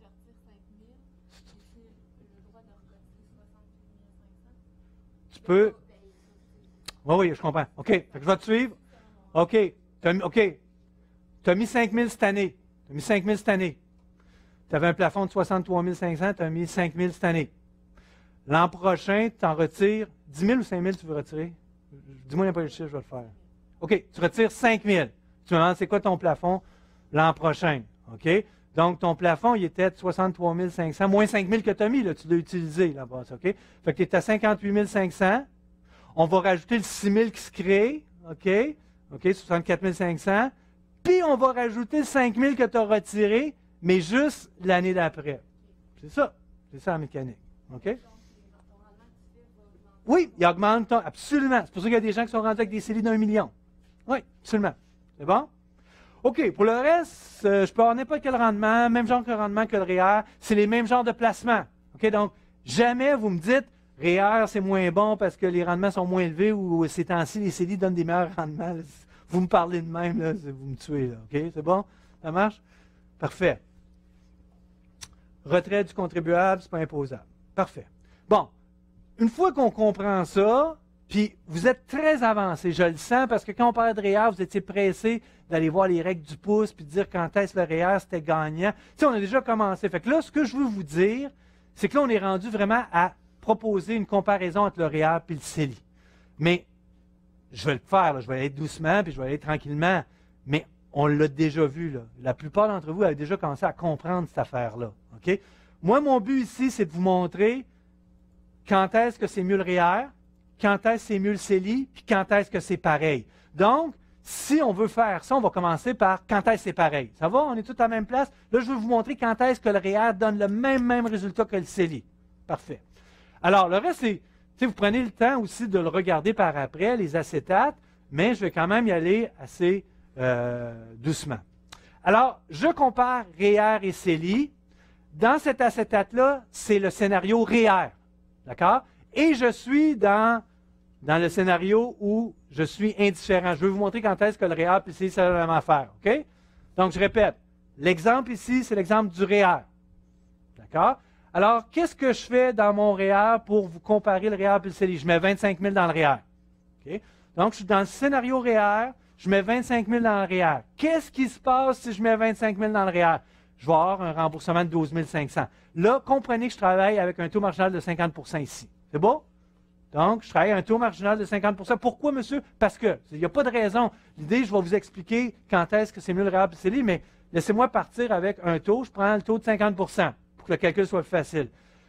Speaker 1: Tu peux. Oui, oui, je comprends. OK. Fait que je vais te suivre. OK. Tu as mis 5 000 cette année. Tu as mis 5 000 cette année. Tu avais un plafond de 63 500, tu as mis 5 000 cette année. L'an prochain, tu en retires 10 000 ou 5 000 tu veux retirer? Dis-moi n'importe quel chiffre, je vais le faire. OK, tu retires 5 000. Tu me demandes c'est quoi ton plafond l'an prochain. OK? Donc, ton plafond, il était de 63 500, moins 5 000 que tu as mis, là, tu l'as utilisé là-bas. OK? Fait que tu es à 58 500. On va rajouter le 6 000 qui se crée. OK? OK, 64 500. Puis, on va rajouter le 5 000 que tu as retiré, mais juste l'année d'après. C'est ça. C'est ça la mécanique. OK? Oui, il augmente absolument. C'est pour ça qu'il y a des gens qui sont rendus avec des CELI d'1 million. Oui, absolument. C'est bon? OK, pour le reste, je peux avoir n'importe quel rendement, même genre de rendement que le REER. C'est les mêmes genres de placements. OK, donc, jamais vous me dites REER, c'est moins bon parce que les rendements sont moins élevés ou ces temps-ci, les CELI donnent des meilleurs rendements. Là. Vous me parlez de même, là, vous me tuez. Là. OK, c'est bon? Ça marche? Parfait. Retrait du contribuable, ce n'est pas imposable. Parfait. Bon, une fois qu'on comprend ça, puis vous êtes très avancé, je le sens, parce que quand on parlait de REER, vous étiez pressé d'aller voir les règles du pouce, puis de dire quand est-ce que le REER c'était gagnant. Tu sais, on a déjà commencé. Fait que là, ce que je veux vous dire, c'est que là, on est rendu vraiment à proposer une comparaison entre le REER et le CELI. Mais je vais le faire, là, je vais aller doucement, puis je vais aller tranquillement. Mais on l'a déjà vu, là. La plupart d'entre vous avaient déjà commencé à comprendre cette affaire-là. OK? Moi, mon but ici, c'est de vous montrer quand est-ce que c'est mieux le REER, quand est-ce que c'est mieux le CELI, puis quand est-ce que c'est pareil. Donc, si on veut faire ça, on va commencer par quand est-ce que c'est pareil. Ça va? On est tous à la même place. Là, je veux vous montrer quand est-ce que le REER donne le même résultat que le CELI. Parfait. Alors, le reste, c'est, vous prenez le temps aussi de le regarder par après, les acétates, mais je vais quand même y aller assez doucement. Alors, je compare REER et CELI. Dans cet acétate-là, c'est le scénario REER. D'accord? Et je suis dans le scénario où je suis indifférent. Je vais vous montrer quand est-ce que le REER et le CELI, c'est la même affaire. OK? Donc, je répète. L'exemple ici, c'est l'exemple du REER. D'accord? Alors, qu'est-ce que je fais dans mon REER pour vous comparer le REER et le CELI? Je mets 25 000 dans le REER. OK? Donc, je suis dans le scénario REER, je mets 25 000 dans le REER. Qu'est-ce qui se passe si je mets 25 000 dans le REER? Je vais avoir un remboursement de 12 500. Là, comprenez que je travaille avec un taux marginal de 50 % ici. C'est beau? Donc, je travaille avec un taux marginal de 50 % Pourquoi, monsieur? Parce que, il n'y a pas de raison. L'idée, je vais vous expliquer quand est-ce que c'est mieux le REER et le CELI, mais laissez-moi partir avec un taux. Je prends le taux de 50 pour que le calcul soit plus facile.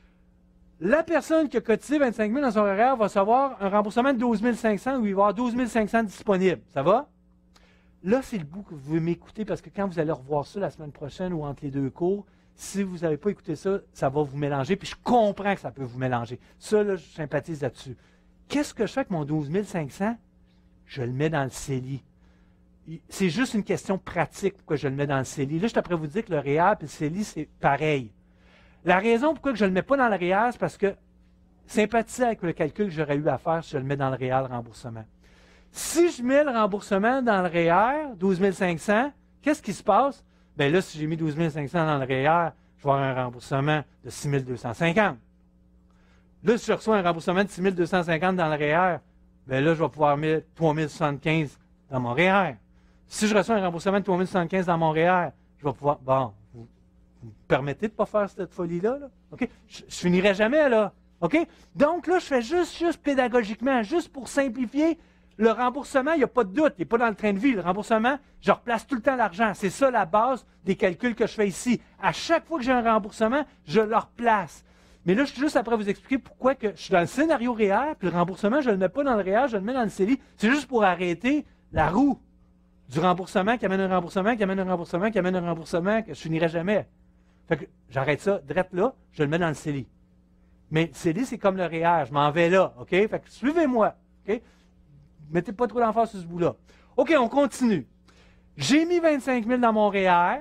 Speaker 1: La personne qui a cotisé 25 000 dans son REER va savoir un remboursement de 12 500 où il va y avoir 12 500 disponibles. Ça va? Là, c'est le bout que vous m'écoutez parce que quand vous allez revoir ça la semaine prochaine ou entre les deux cours, si vous n'avez pas écouté ça, ça va vous mélanger. Puis je comprends que ça peut vous mélanger. Ça, là, je sympathise là-dessus. Qu'est-ce que je fais avec mon 12 500? Je le mets dans le CELI. C'est juste une question pratique pourquoi je le mets dans le CELI. Là, je suis après vous dire que le REER et le CELI, c'est pareil. La raison pourquoi je ne le mets pas dans le REER, c'est parce que sympathisez avec le calcul que j'aurais eu à faire si je le mets dans le REER, le remboursement. Si je mets le remboursement dans le REER, 12 500, qu'est-ce qui se passe? Bien là, si j'ai mis 12 500 dans le REER, je vais avoir un remboursement de 6 250. Là, si je reçois un remboursement de 6 250 dans le REER, bien là, je vais pouvoir mettre 3 075 dans mon REER. Si je reçois un remboursement de 3 075 dans mon REER, je vais pouvoir... Bon, vous me permettez de ne pas faire cette folie-là? Là? OK? Je finirai jamais, là. OK? Donc là, je fais juste pédagogiquement, juste pour simplifier. Le remboursement, il n'y a pas de doute, il n'est pas dans le train de vie. Le remboursement, je replace tout le temps l'argent. C'est ça la base des calculs que je fais ici. À chaque fois que j'ai un remboursement, je le replace. Mais là, je suis juste après vous expliquer pourquoi que je suis dans le scénario REER, puis le remboursement, je ne le mets pas dans le REER, je le mets dans le CELI. C'est juste pour arrêter la roue du remboursement qui amène un remboursement, qui amène un remboursement, qui amène un remboursement, que je finirai jamais. Fait que j'arrête ça, direct là, je le mets dans le CELI. Mais le CELI, c'est comme le REER, je m'en vais là, OK? Fait que suivez-moi, OK? Mettez pas trop d'emphase sur ce bout-là. OK, on continue. J'ai mis 25 000 dans mon REER.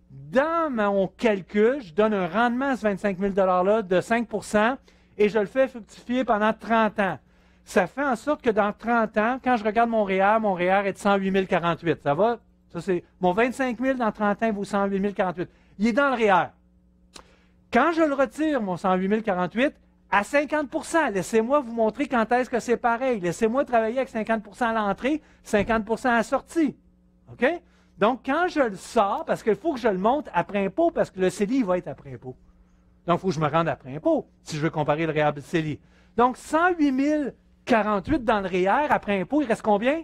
Speaker 1: dans mon calcul, je donne un rendement à ce 25 000 $-là de 5 et je le fais fructifier pendant 30 ans. Ça fait en sorte que dans 30 ans, quand je regarde mon REER est de 108 048. Ça va? Ça, c'est mon 25 000 dans 30 ans il vaut 108 048. Il est dans le REER. Quand je le retire, mon 108 048, à 50 laissez-moi vous montrer quand est-ce que c'est pareil. Laissez-moi travailler avec 50 à l'entrée, 50 à la sortie. OK? Donc, quand je le sors, parce qu'il faut que je le monte après impôt, parce que le CELI va être après impôt. Donc, il faut que je me rende après impôt, si je veux comparer le REER et le CELI. Donc, 108 048 dans le REER, après impôt, il reste combien?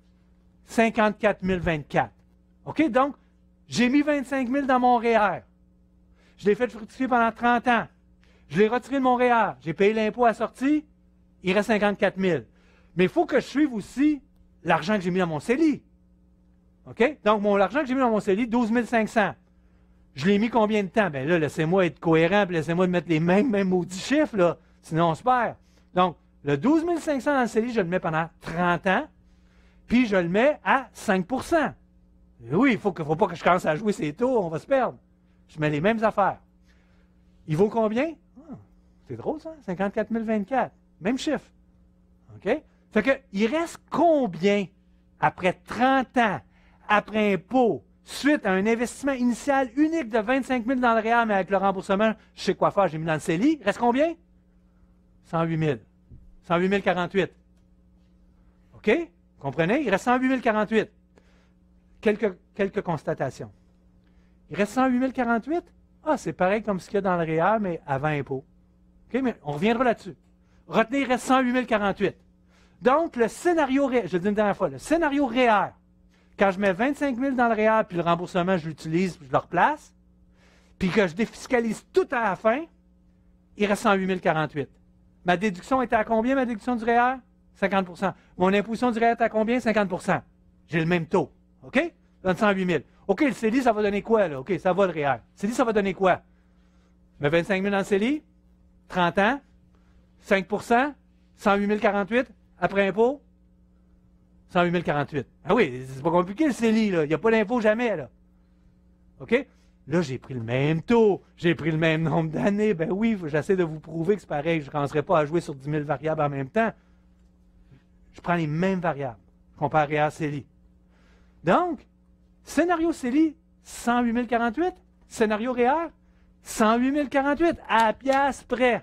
Speaker 1: 54 024. OK? Donc, j'ai mis 25 000 dans mon REER. Je l'ai fait fructifier pendant 30 ans. Je l'ai retiré de mon REER. J'ai payé l'impôt à la sortie. Il reste 54 000. Mais il faut que je suive aussi l'argent que j'ai mis dans mon CELI. OK? Donc, l'argent que j'ai mis dans mon CELI, 12 500. Je l'ai mis combien de temps? Bien là, laissez-moi être cohérent, puis laissez-moi mettre les mêmes maudits chiffres, là. Sinon, on se perd. Donc, le 12 500 dans le CELI, je le mets pendant 30 ans, puis je le mets à 5 Et oui, il ne faut pas que je commence à jouer ces taux, on va se perdre. Je mets les mêmes affaires. Il vaut combien? Ah, c'est drôle, ça. 54 024. Même chiffre. OK? Fait que, il reste combien après 30 ans, après impôt, suite à un investissement initial unique de 25 000 dans le REER, mais avec le remboursement, je sais quoi faire, j'ai mis dans le CELI. Il reste combien? 108 000. 108 048. OK? Vous comprenez? Il reste 108 048. Quelques constatations. Il reste 108 048? Ah, c'est pareil comme ce qu'il y a dans le REER, mais avant impôt. OK, mais on reviendra là-dessus. Retenez, il reste 108 048. Donc, le scénario, je le dis une dernière fois, le scénario REER, quand je mets 25 000 dans le REER, puis le remboursement, je l'utilise, puis je le replace, puis que je défiscalise tout à la fin, il reste 108 048. Ma déduction était à combien, ma déduction du REER? 50 Mon imposition du REER était à combien? 50 J'ai le même taux. OK? Donne 108 000. OK, le CELI, ça va donner quoi, là? OK, ça va le REER. Le CELI, ça va donner quoi? Mais 25 000 dans le CELI, 30 ans, 5 108 048, après impôt, 108 048. Ah oui, c'est pas compliqué le CELI, là. Il n'y a pas d'impôt jamais, là. OK? Là, j'ai pris le même taux, j'ai pris le même nombre d'années. Ben oui, j'essaie de vous prouver que c'est pareil. Je ne commencerai pas à jouer sur 10 000 variables en même temps. Je prends les mêmes variables comparé à CELI. Donc, scénario CELI, 108 048. Scénario REER, 108 048, à la pièce près.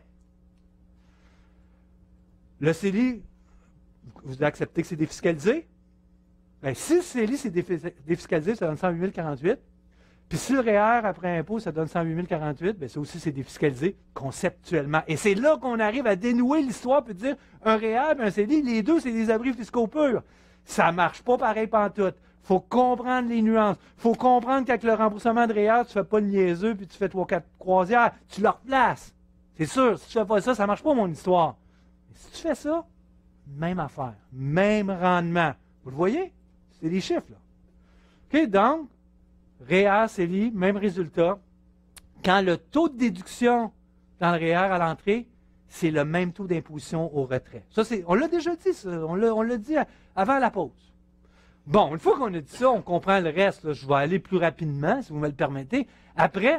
Speaker 1: Le CELI, vous acceptez que c'est défiscalisé? Bien, si le CELI c'est défiscalisé, ça donne 108 048. Puis si le REER après impôt, ça donne 108 048, bien ça aussi c'est défiscalisé conceptuellement. Et c'est là qu'on arrive à dénouer l'histoire puis dire un REER et un CELI, les deux, c'est des abris fiscaux purs. Ça ne marche pas pareil pantoute. Il faut comprendre les nuances. Il faut comprendre qu'avec le remboursement de REER, tu ne fais pas le niaiseux puis tu fais 3-4 croisières. Tu le replaces. C'est sûr, si tu ne fais pas ça, ça ne marche pas mon histoire. Mais si tu fais ça, même affaire, même rendement. Vous le voyez? C'est des chiffres, là. OK, donc, REER, CELI, même résultat. Quand le taux de déduction dans le REER à l'entrée, c'est le même taux d'imposition au retrait. Ça, on l'a déjà dit, ça. On l'a dit avant la pause. Bon, une fois qu'on a dit ça, on comprend le reste. Là. Je vais aller plus rapidement, si vous me le permettez. Après,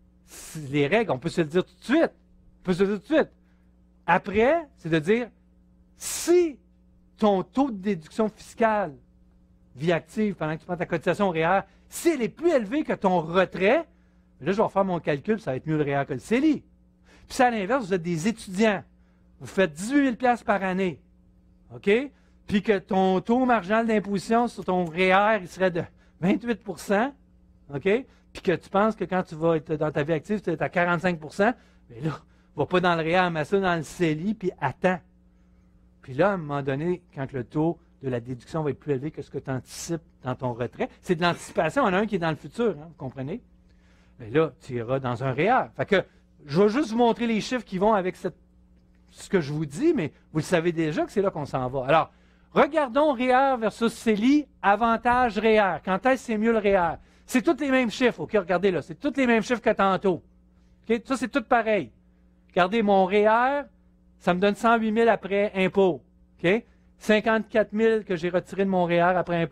Speaker 1: les règles, on peut se le dire tout de suite. Après, c'est de dire, si ton taux de déduction fiscale vie active pendant que tu prends ta cotisation au REER, si elle est plus élevée que ton retrait, là, je vais faire mon calcul, ça va être mieux le REER que le CELI. Puis à l'inverse, vous êtes des étudiants. Vous faites 18 000 par année. OK? Puis que ton taux marginal d'imposition sur ton REER, il serait de 28 OK? Puis que tu penses que quand tu vas être dans ta vie active, tu vas être à 45 mais là, va pas dans le REER, mais ça dans le CELI, puis attends. Puis là, à un moment donné, quand le taux de la déduction va être plus élevé que ce que tu anticipes dans ton retrait, c'est de l'anticipation. On a un qui est dans le futur, hein, vous comprenez? Mais là, tu iras dans un REER. Fait que je vais juste vous montrer les chiffres qui vont avec ce que je vous dis, mais vous le savez déjà que c'est là qu'on s'en va. Alors, regardons REER versus CELI, avantage REER. Quand est-ce que c'est mieux le REER? C'est tous les mêmes chiffres, OK? Regardez là, c'est tous les mêmes chiffres que tantôt. OK? Ça, c'est tout pareil. Regardez, mon REER, ça me donne 108 000 après impôt. OK? 54 000 que j'ai retiré de mon REER après impôt,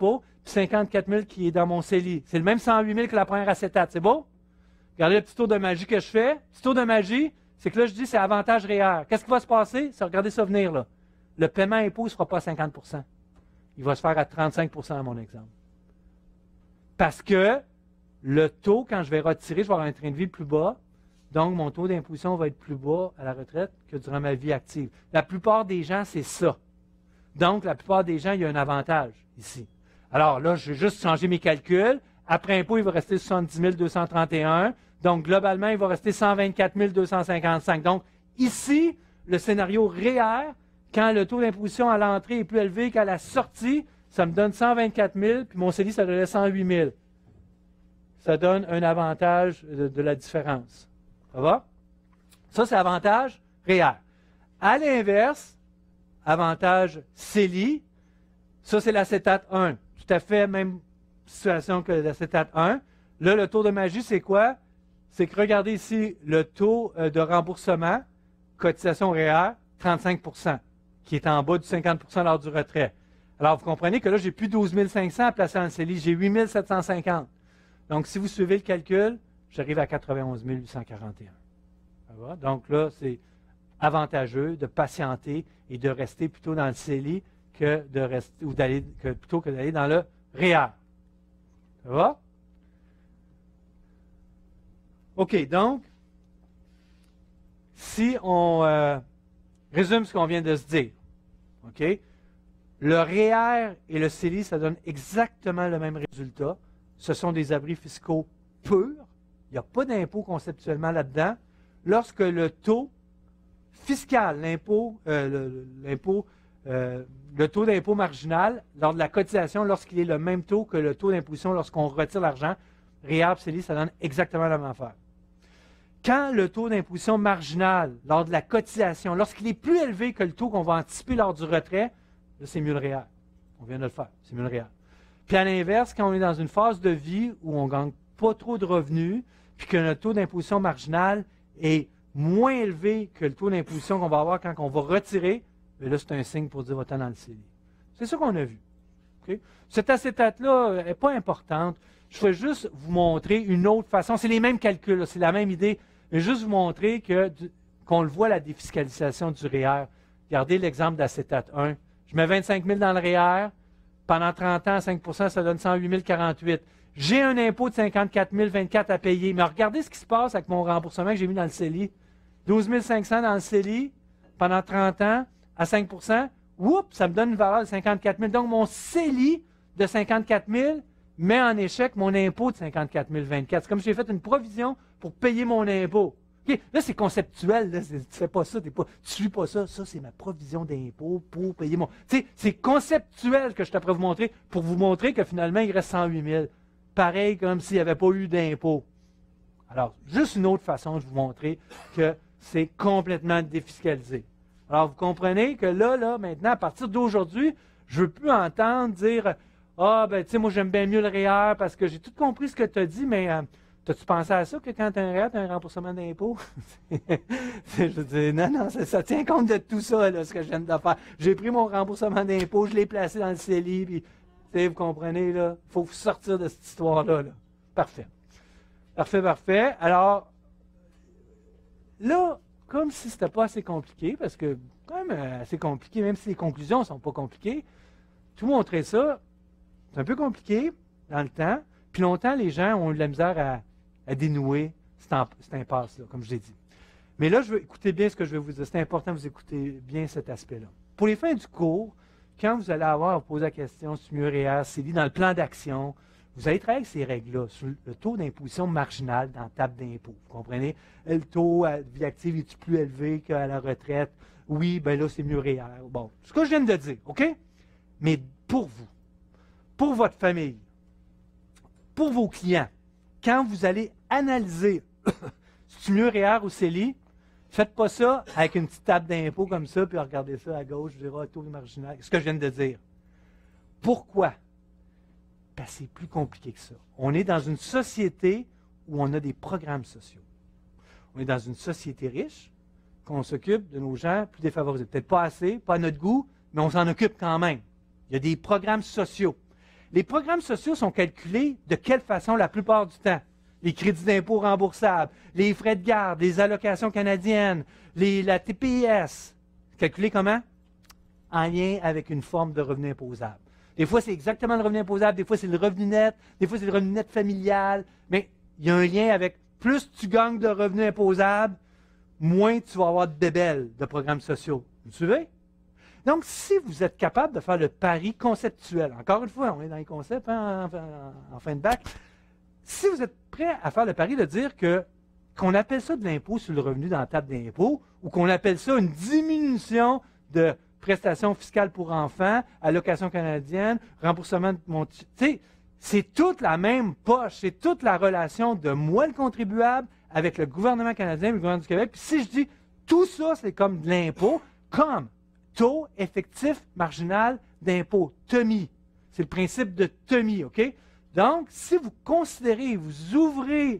Speaker 1: puis 54 000 qui est dans mon CELI. C'est le même 108 000 que la première acétate. C'est beau? Regardez le petit tour de magie que je fais. Le petit tour de magie, c'est que là, je dis c'est avantage REER. Qu'est-ce qui va se passer? C'est regardez ça venir là. Le paiement impôt ne se fera pas à 50 %. Il va se faire à 35 % à mon exemple. Parce que le taux, quand je vais retirer, je vais avoir un train de vie plus bas. Donc, mon taux d'imposition va être plus bas à la retraite que durant ma vie active. La plupart des gens, c'est ça. Donc, la plupart des gens, il y a un avantage ici. Alors là, je vais juste changer mes calculs. Après impôt, il va rester 70 231. Donc, globalement, il va rester 124 255. Donc, ici, le scénario REER, quand le taux d'imposition à l'entrée est plus élevé qu'à la sortie, ça me donne 124 000, puis mon CELI, ça donnait 108 000. Ça donne un avantage de la différence. Ça va? Ça, c'est avantage REER. À l'inverse, avantage CELI, ça, c'est l'acétate 1. Tout à fait même situation que l'acétate 1. Là, le taux de magie, c'est quoi? C'est que regardez ici, le taux de remboursement, cotisation REER, 35 % qui est en bas du 50 % lors du retrait. Alors, vous comprenez que là, j'ai plus 12 500 à placer en CELI, j'ai 8 750. Donc, si vous suivez le calcul, j'arrive à 91 841. Ça va? Donc là, c'est avantageux de patienter et de rester plutôt dans le CELI que de rester, ou d'aller, plutôt que d'aller dans le REER. Ça va? OK, donc, si on résume ce qu'on vient de se dire, OK? Le REER et le CELI, ça donne exactement le même résultat. Ce sont des abris fiscaux purs. Il n'y a pas d'impôt conceptuellement là-dedans. Lorsque le taux fiscal, le taux d'impôt marginal, lors de la cotisation, lorsqu'il est le même taux que le taux d'imposition lorsqu'on retire l'argent, REER et CELI, ça donne exactement la même affaire. Quand le taux d'imposition marginal, lors de la cotisation, lorsqu'il est plus élevé que le taux qu'on va anticiper lors du retrait, là, c'est mieux le REER. On vient de le faire, c'est mieux le REER. Puis à l'inverse, quand on est dans une phase de vie où on ne gagne pas trop de revenus, puis que notre taux d'imposition marginal est moins élevé que le taux d'imposition qu'on va avoir quand on va retirer, bien là, c'est un signe pour dire va-t'en dans le CELI. C'est ça qu'on a vu. Okay? Cette acétate-là n'est pas importante. Je vais juste vous montrer une autre façon. C'est les mêmes calculs, c'est la même idée. Mais juste vous montrer qu'on le voit, la défiscalisation du REER. Regardez l'exemple d'acétate 1. Je mets 25 000 dans le REER. Pendant 30 ans, 5 % ça donne 108 048. J'ai un impôt de 54 024 à payer. Mais regardez ce qui se passe avec mon remboursement que j'ai mis dans le CELI. 12 500 dans le CELI pendant 30 ans à 5 %. Oups, ça me donne une valeur de 54 000. Donc, mon CELI de 54 000 met en échec mon impôt de 54 024. C'est comme si j'ai fait une provision pour payer mon impôt. Okay. Là, c'est conceptuel. Là. Tu ne fais pas ça, tu ne suis pas ça. Ça, c'est ma provision d'impôt pour payer mon... Tu sais, c'est conceptuel que je t'apprends à vous montrer pour vous montrer que finalement, il reste 108 000. Pareil comme s'il n'y avait pas eu d'impôt. Alors, juste une autre façon de vous montrer que c'est complètement défiscalisé. Alors, vous comprenez que là, maintenant, à partir d'aujourd'hui, je ne veux plus entendre dire « Ah, ben, tu sais, moi, j'aime bien mieux le REER parce que j'ai tout compris ce que tu as dit, mais t'as-tu pensé à ça que quand tu as un REER, tu as un remboursement d'impôt? » Je veux dire, non, ça tient compte de tout ça, là, ce que je viens de faire. J'ai pris mon remboursement d'impôt, je l'ai placé dans le CELI, puis, vous comprenez, là, il faut sortir de cette histoire-là. Là. Parfait. Parfait. Alors, là, comme si ce n'était pas assez compliqué, parce que quand même assez compliqué, même si les conclusions ne sont pas compliquées, tout montrer ça, c'est un peu compliqué dans le temps. Puis longtemps, les gens ont eu de la misère à dénouer cette impasse-là, comme je l'ai dit. Mais là, écoutez bien ce que je vais vous dire. C'est important que vous écoutez bien cet aspect-là. Pour les fins du cours, quand vous allez avoir à vous poser la question sur mieux REER, CELI, dans le plan d'action, vous allez travailler avec ces règles-là sur le taux d'imposition marginal dans la table d'impôt. Vous comprenez? Le taux à vie active est plus élevé qu'à la retraite? Oui, bien là, c'est mieux REER. Bon, ce que je viens de dire, OK? Mais pour vous, pour votre famille, pour vos clients, quand vous allez analyser si c'est mieux REER ou CELI, faites pas ça avec une petite table d'impôt comme ça, puis regardez ça à gauche, vous verrez taux marginal. Ce que je viens de dire. Pourquoi? Parce que c'est plus compliqué que ça. On est dans une société où on a des programmes sociaux. On est dans une société riche, qu'on s'occupe de nos gens plus défavorisés. Peut-être pas assez, pas à notre goût, mais on s'en occupe quand même. Il y a des programmes sociaux. les programmes sociaux sont calculés de quelle façon la plupart du temps? Les crédits d'impôt remboursables, les frais de garde, les allocations canadiennes, la TPS. Calculés comment? En lien avec une forme de revenu imposable. Des fois, c'est exactement le revenu imposable, des fois, c'est le revenu net, des fois, c'est le revenu net familial. Mais il y a un lien avec plus tu gagnes de revenus imposables, moins tu vas avoir de bébelles de programmes sociaux. Vous suivez? Donc, si vous êtes capable de faire le pari conceptuel, encore une fois, on est dans les concepts en fin de bac, si vous êtes prêt à faire le pari de dire qu'on appelle ça de l'impôt sur le revenu dans la table d'impôt, ou qu'on appelle ça une diminution de prestations fiscales pour enfants, allocation canadienne, remboursement de mon... Tu sais, c'est toute la même poche, c'est toute la relation de moi, le contribuable, avec le gouvernement canadien et le gouvernement du Québec. Puis si je dis tout ça, c'est comme de l'impôt, comme taux effectif marginal d'impôt, TEMI. C'est le principe de TEMI, OK? Donc, si vous considérez, vous ouvrez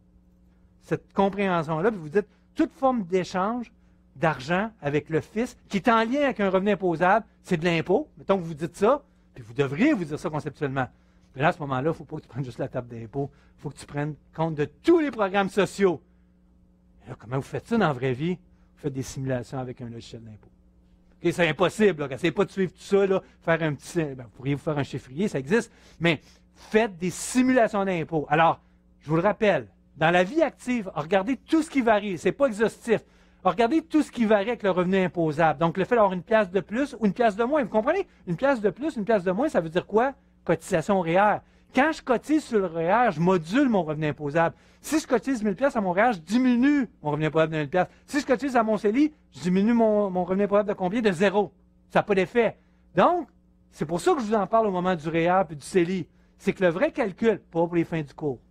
Speaker 1: cette compréhension-là, puis vous dites toute forme d'échange d'argent avec le fils, qui est en lien avec un revenu imposable, c'est de l'impôt. Mettons que vous dites ça, puis vous devriez vous dire ça conceptuellement. Mais là, à ce moment-là, il ne faut pas que tu prennes juste la table d'impôt, il faut que tu prennes compte de tous les programmes sociaux. Et là, comment vous faites ça dans la vraie vie? Vous faites des simulations avec un logiciel d'impôt. Okay, c'est impossible. N'essayez pas de suivre tout ça, là, faire un petit... Ben, vous pourriez vous faire un chiffrier, ça existe, mais faites des simulations d'impôt. Alors, je vous le rappelle, dans la vie active, regardez tout ce qui varie. Ce n'est pas exhaustif. Regardez tout ce qui varie avec le revenu imposable. Donc, le fait d'avoir une pièce de plus ou une pièce de moins. Vous comprenez? Une pièce de plus, une pièce de moins, ça veut dire quoi? Cotisation REER. Quand je cotise sur le REER, je module mon revenu imposable. Si je cotise 1000 pièces à mon REER, je diminue mon revenu imposable de 1000 pièces. Si je cotise à mon CELI, je diminue mon revenu imposable de combien? De 0. Ça n'a pas d'effet. Donc, c'est pour ça que je vous en parle au moment du REER et du CELI. C'est que le vrai calcul, pas pour les fins du cours,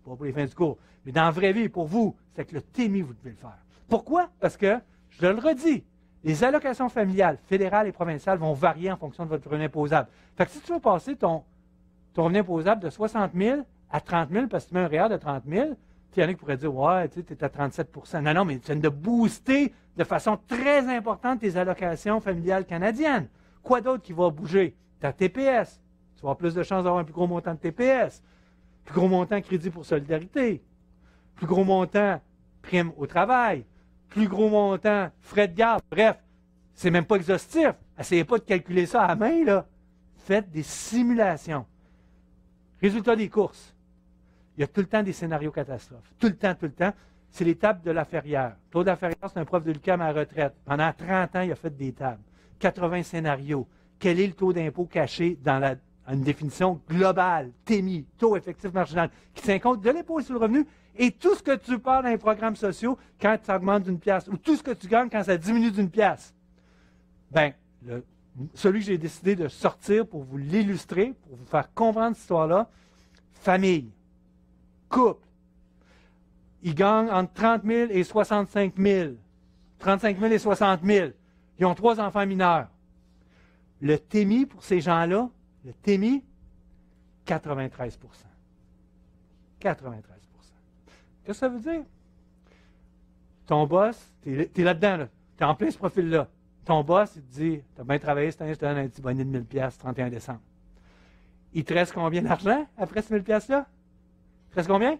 Speaker 1: mais dans la vraie vie, pour vous, c'est que le TEMI, vous devez le faire. Pourquoi? Parce que, je le redis, les allocations familiales, fédérales et provinciales vont varier en fonction de votre revenu imposable. Fait que si tu veux passer ton revenu imposable de 60 000 à 30 000 parce que tu mets un REER de 30 000, il y en a qui pourraient dire, ouais, tu es à 37 %. Non, mais tu viens de booster de façon très importante tes allocations familiales canadiennes. Quoi d'autre qui va bouger? Ta TPS. Tu vas avoir plus de chances d'avoir un plus gros montant de TPS, plus gros montant crédit pour solidarité, plus gros montant prime au travail, plus gros montant frais de garde. Bref, c'est même pas exhaustif. Essayez pas de calculer ça à la main, là. Faites des simulations. Résultat des courses. Il y a tout le temps des scénarios catastrophes. Tout le temps. C'est les tables de Laferrière. Claude Laferrière, c'est un prof de l'UQAM à la retraite. Pendant 30 ans, il a fait des tables. 80 scénarios. Quel est le taux d'impôt caché dans une définition globale, TEMI, taux effectif marginal, qui tient compte de l'impôt sur le revenu et tout ce que tu perds dans les programmes sociaux quand ça augmente d'une pièce ou tout ce que tu gagnes quand ça diminue d'une pièce. Bien, celui que j'ai décidé de sortir pour vous l'illustrer, pour vous faire comprendre cette histoire-là, famille, couple, ils gagnent entre 30 000 et 65 000. 35 000 et 60 000. Ils ont 3 enfants mineurs. Le TEMI, pour ces gens-là, le TEMI, 93 %. 93 %. Qu'est-ce que ça veut dire? Ton boss, tu es là-dedans, là. Tu es en plein ce profil-là. Ton boss, il te dit, tu as bien travaillé cette année, je te donne un petit bonnet de 1000 $ 31 décembre. Il te reste combien d'argent après ces 1000 $-là? Il te reste combien?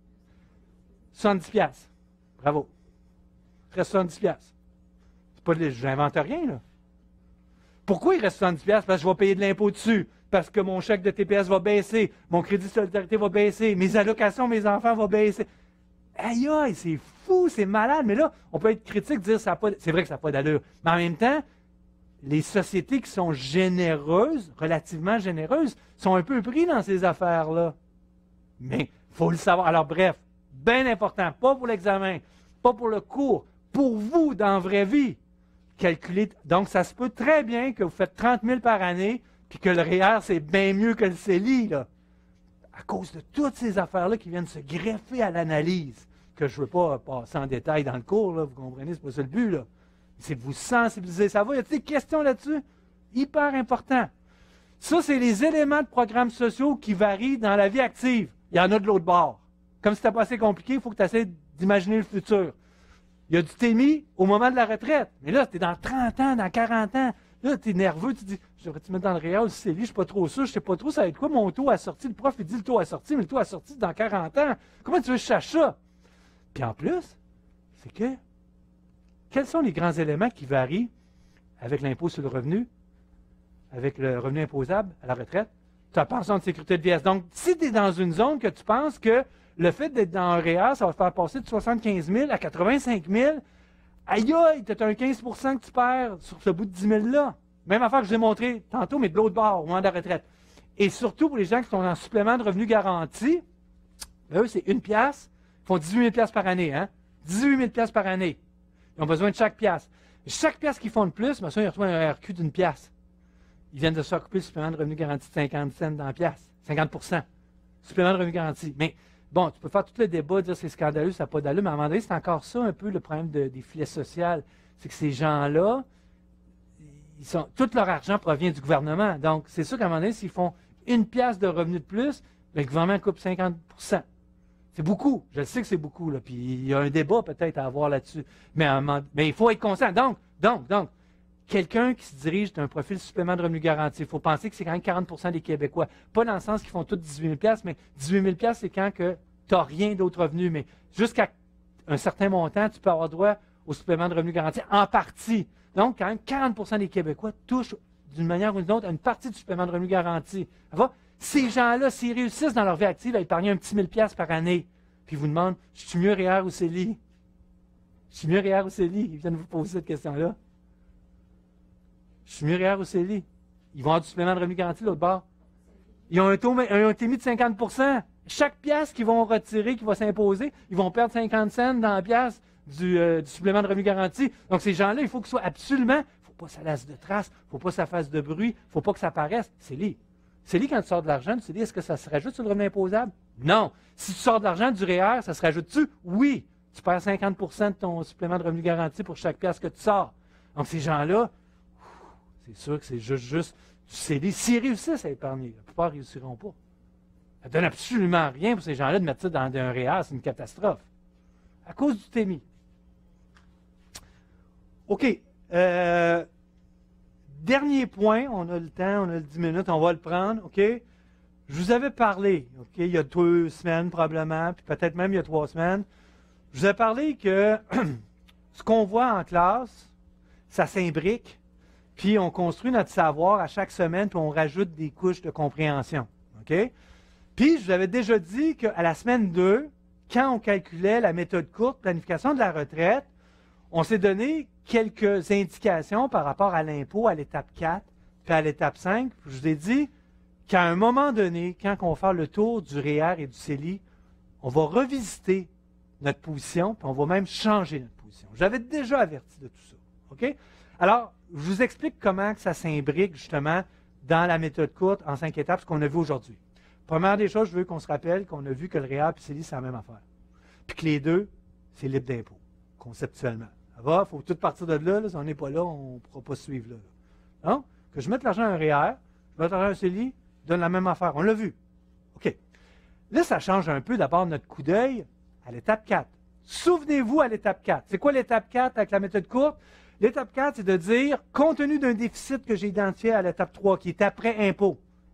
Speaker 1: 70 $. Bravo. Il te reste 70 $. C'est pas de... J'invente rien, là. Pourquoi il reste 70 $? Parce que je vais payer de l'impôt dessus. Parce que mon chèque de TPS va baisser. Mon crédit de solidarité va baisser. Mes allocations, mes enfants vont baisser. Aïe, aïe, c'est fou, c'est malade. Mais là, on peut être critique, dire ça n'a pas... C'est vrai que ça n'a pas d'allure. Mais en même temps, les sociétés qui sont généreuses, relativement généreuses, sont un peu pris dans ces affaires-là. Mais il faut le savoir. Alors bref, bien important, pas pour l'examen, pas pour le cours, pour vous dans la vraie vie. Calculer. Donc, ça se peut très bien que vous faites 30 000 par année, puis que le REER, c'est bien mieux que le CELI, là. À cause de toutes ces affaires-là qui viennent se greffer à l'analyse, que je ne veux pas passer en détail dans le cours, là, vous comprenez, c'est pas ça le but, là. C'est de vous sensibiliser. Ça va, y a des questions là-dessus? Hyper important. Ça, c'est les éléments de programmes sociaux qui varient dans la vie active. Il y en a de l'autre bord. Comme c'était pas assez compliqué, il faut que tu essaies d'imaginer le futur. Il y a du TEMI au moment de la retraite. Mais là, c'était dans 30 ans, dans 40 ans. Là, tu es nerveux, tu dis, je devrais-tu mettre dans le REER ou le CELI, je ne suis pas trop sûr, je ne sais pas trop, ça va être quoi mon taux à sortie. Le prof, il dit le taux à sortie, mais le taux à sortie, c'est dans 40 ans. Comment tu veux que je sache ça? Puis en plus, c'est que, quels sont les grands éléments qui varient avec l'impôt sur le revenu, avec le revenu imposable à la retraite? Ta pension de sécurité de vieillesse. Donc, si tu es dans une zone que tu penses que le fait d'être dans un REER, ça va te faire passer de 75 000 à 85 000, aïe aïe, tu as un 15 que tu perds sur ce bout de 10 000-là. Même affaire que je vous ai montré tantôt, mais de l'autre bord, au moment de la retraite. Et surtout pour les gens qui sont en supplément de revenu garanti, ben eux, c'est 1 piastre. Ils font 18 000 par année. Hein? 18 000 par année. Ils ont besoin de chaque piastre. Chaque piastre qu'ils font de plus, ben ça, ils reçoivent un RQ d'1 piastre. Ils viennent de se faire couper le supplément de revenu garanti de 50 cents dans la pièce. 50 supplément de revenu garanti. Mais bon, tu peux faire tout le débat, dire c'est scandaleux, ça n'a pas d'allure, mais à un moment donné, c'est encore ça un peu le problème des filets sociales. C'est que ces gens-là, tout leur argent provient du gouvernement. Donc, c'est sûr qu'à un moment donné, s'ils font 1 piastre de revenu de plus, ben, le gouvernement coupe 50 C'est beaucoup. Je sais que c'est beaucoup. Là. Puis il y a un débat peut-être à avoir là-dessus. Mais il faut être conscient. Donc, quelqu'un qui se dirige d'un profil supplément de revenu garanti, il faut penser que c'est quand même 40 des Québécois. Pas dans le sens qu'ils font tous 18 000 mais 18 000 c'est quand tu n'as rien d'autre revenu. Mais jusqu'à un certain montant, tu peux avoir droit au supplément de revenu garanti en partie. Donc, quand même 40 des Québécois touchent d'une manière ou d'une autre à une partie du supplément de revenu garanti. Ces gens-là, s'ils réussissent dans leur vie active à épargner un petit 1 000 par année, puis ils vous demandent, je suis mieux REER ou CELI? Je suis mieux REER ou CELI? Ils viennent vous poser cette question-là. Je suis mieux REER ou CELI? Ils vont avoir du supplément de revenu garanti de l'autre bord. Ils ont un TMI de 50 Chaque pièce qu'ils vont retirer, qui va s'imposer, ils vont perdre 50 cents dans la pièce du supplément de revenu garanti. Donc, ces gens-là, il faut qu'ils soient absolument, il ne faut pas que ça laisse de traces, il ne faut pas que ça fasse de bruit, il ne faut pas que ça paraisse. CELI. CELI, quand tu sors de l'argent du CELI, est-ce que ça se rajoute sur le revenu imposable? Non. Si tu sors de l'argent du REER, ça se rajoute-tu? Oui. Tu perds 50 de ton supplément de revenu garanti pour chaque pièce que tu sors. Donc, ces gens-là, c'est sûr que c'est juste du CELI. S'ils réussissent à épargner, la plupart ne réussiront pas. Ça ne donne absolument rien pour ces gens-là de mettre ça dans un REER, c'est une catastrophe. À cause du TMI. OK. Dernier point, on a le temps, on a 10 minutes, on va le prendre, OK? Je vous avais parlé, OK, il y a 2 semaines probablement, puis peut-être même il y a 3 semaines. Je vous ai parlé que ce qu'on voit en classe, ça s'imbrique, puis on construit notre savoir à chaque semaine, puis on rajoute des couches de compréhension, OK? Puis je vous avais déjà dit qu'à la semaine 2, quand on calculait la méthode courte, planification de la retraite, on s'est donné quelques indications par rapport à l'impôt à l'étape 4 puis à l'étape 5. Je vous ai dit qu'à un moment donné, quand on va faire le tour du REER et du CELI, on va revisiter notre position, puis on va même changer notre position. J'avais déjà averti de tout ça. OK? Alors, je vous explique comment que ça s'imbrique justement dans la méthode courte en 5 étapes, ce qu'on a vu aujourd'hui. Première des choses, je veux qu'on se rappelle qu'on a vu que le REER et le CELI, c'est la même affaire. Puis que les deux, c'est libre d'impôt, conceptuellement. Il faut tout partir de là, si on n'est pas là, on ne pourra pas suivre là. Donc, que je mette l'argent à un REER, je mette l'argent à un CELI, je donne la même affaire. On l'a vu. OK. Là, ça change un peu d'abord notre coup d'œil à l'étape 4. Souvenez-vous à l'étape 4. C'est quoi l'étape 4 avec la méthode courte? L'étape 4, c'est de dire, compte tenu d'un déficit que j'ai identifié à l'étape 3, qui est après impôt,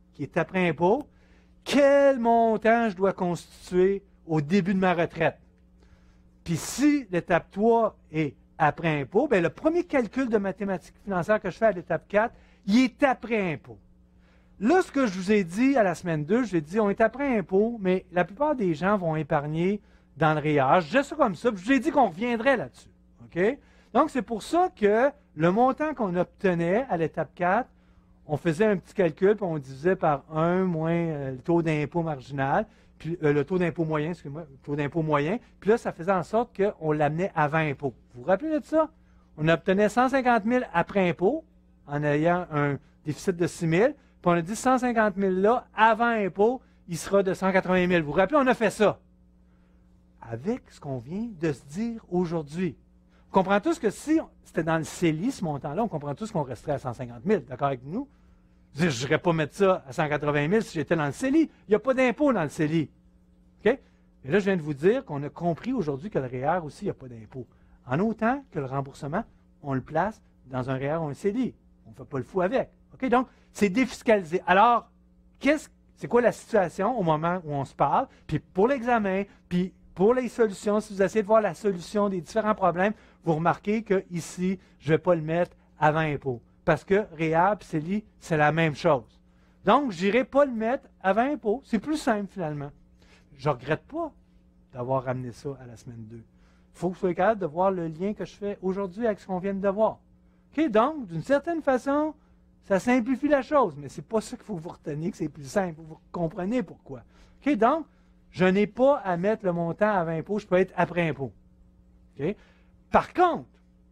Speaker 1: quel montant je dois constituer au début de ma retraite? Puis si l'étape 3 est après impôt, bien, le premier calcul de mathématiques financières que je fais à l'étape 4, il est après impôt. Là, ce que je vous ai dit à la semaine 2, je vous ai dit, on est après impôt, mais la plupart des gens vont épargner dans le REER. Je dis ça comme ça, puis je vous ai dit qu'on reviendrait là-dessus. OK? Donc, c'est pour ça que le montant qu'on obtenait à l'étape 4, on faisait un petit calcul, puis on divisait par 1 moins le taux d'impôt marginal, puis le taux d'impôt moyen, excusez-moi, le taux d'impôt moyen, puis là, ça faisait en sorte qu'on l'amenait avant impôt. Vous vous rappelez de ça? On obtenait 150 000 après impôt, en ayant un déficit de 6 000, puis on a dit 150 000 là, avant impôt, il sera de 180 000. Vous vous rappelez, on a fait ça. Avec ce qu'on vient de se dire aujourd'hui. On comprend tous que si c'était dans le CELI, ce montant-là, on comprend tous qu'on resterait à 150 000. D'accord avec nous? Je n'irais pas mettre ça à 180 000 si j'étais dans le CELI. Il n'y a pas d'impôt dans le CELI. OK? Et là, je viens de vous dire qu'on a compris aujourd'hui que le REER aussi, il n'y a pas d'impôt. En autant que le remboursement, on le place dans un REER ou un CELI. On ne fait pas le fou avec. OK? Donc, c'est défiscalisé. Alors, c'est quoi la situation au moment où on se parle? Puis pour l'examen, puis pour les solutions, si vous essayez de voir la solution des différents problèmes, vous remarquez qu'ici, je ne vais pas le mettre avant impôt. Parce que REER et CELI, c'est la même chose. Donc, je n'irai pas le mettre avant impôt. C'est plus simple, finalement. Je ne regrette pas d'avoir ramené ça à la semaine 2. Il faut que vous soyez capable de voir le lien que je fais aujourd'hui avec ce qu'on vient de voir. OK? Donc, d'une certaine façon, ça simplifie la chose, mais ce n'est pas ça qu'il faut que vous reteniez que c'est plus simple. Vous comprenez pourquoi. OK? Donc, je n'ai pas à mettre le montant avant impôt, je peux être après impôt. OK? Par contre,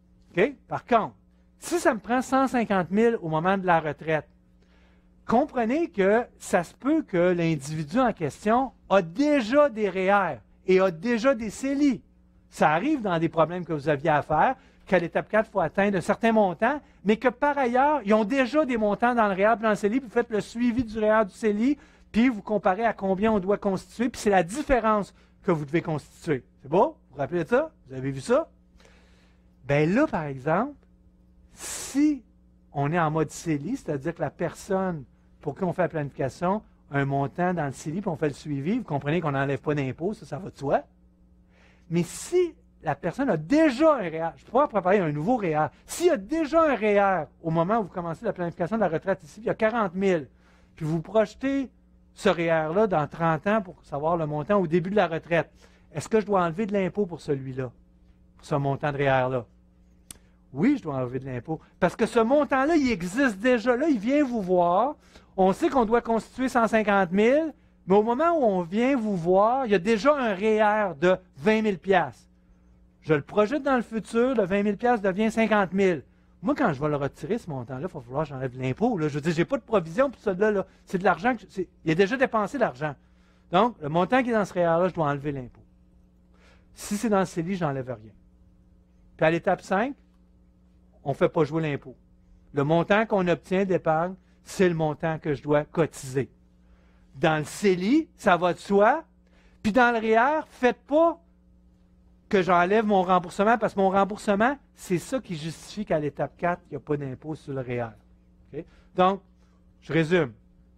Speaker 1: si ça me prend 150 000 au moment de la retraite, comprenez que ça se peut que l'individu en question a déjà des REER et a déjà des CELI. Ça arrive dans des problèmes que vous aviez à faire, qu'à l'étape 4, il faut atteindre un certain montant, mais que par ailleurs, ils ont déjà des montants dans le REER et dans le CELI, puis vous faites le suivi du REER du CELI, puis vous comparez à combien on doit constituer, puis c'est la différence que vous devez constituer. C'est beau? Vous vous rappelez de ça? Vous avez vu ça? Bien là, par exemple, si on est en mode CELI, c'est-à-dire que la personne pour qui on fait la planification a un montant dans le CELI, puis on fait le suivi, vous comprenez qu'on n'enlève pas d'impôt, ça va de soi. Mais si la personne a déjà un REER, je ne peux pas préparer un nouveau REER. S'il y a déjà un REER au moment où vous commencez la planification de la retraite ici, il y a 40 000, puis vous projetez ce REER-là dans 30 ans pour savoir le montant au début de la retraite, est-ce que je dois enlever de l'impôt pour celui-là, pour ce montant de REER-là? Oui, je dois enlever de l'impôt. Parce que ce montant-là, il existe déjà. Là, il vient vous voir. On sait qu'on doit constituer 150 000, mais au moment où on vient vous voir, il y a déjà un REER de 20 000 $. Je le projette dans le futur, le 20 000 $ devient 50 000. Moi, quand je vais le retirer, ce montant-là, il va falloir que j'enlève l'impôt. Je veux dire, je n'ai pas de provision pour ça. Là. C'est de l'argent. Il a déjà dépensé l'argent. Donc, le montant qui est dans ce REER-là, je dois enlever l'impôt. Si c'est dans le CELI, je n'enlève rien. Puis à l'étape 5, on ne fait pas jouer l'impôt. Le montant qu'on obtient d'épargne, c'est le montant que je dois cotiser. Dans le CELI, ça va de soi. Puis dans le REER, faites pas que j'enlève mon remboursement, parce que mon remboursement, c'est ça qui justifie qu'à l'étape 4, il n'y a pas d'impôt sur le REER. Okay? Donc, je résume.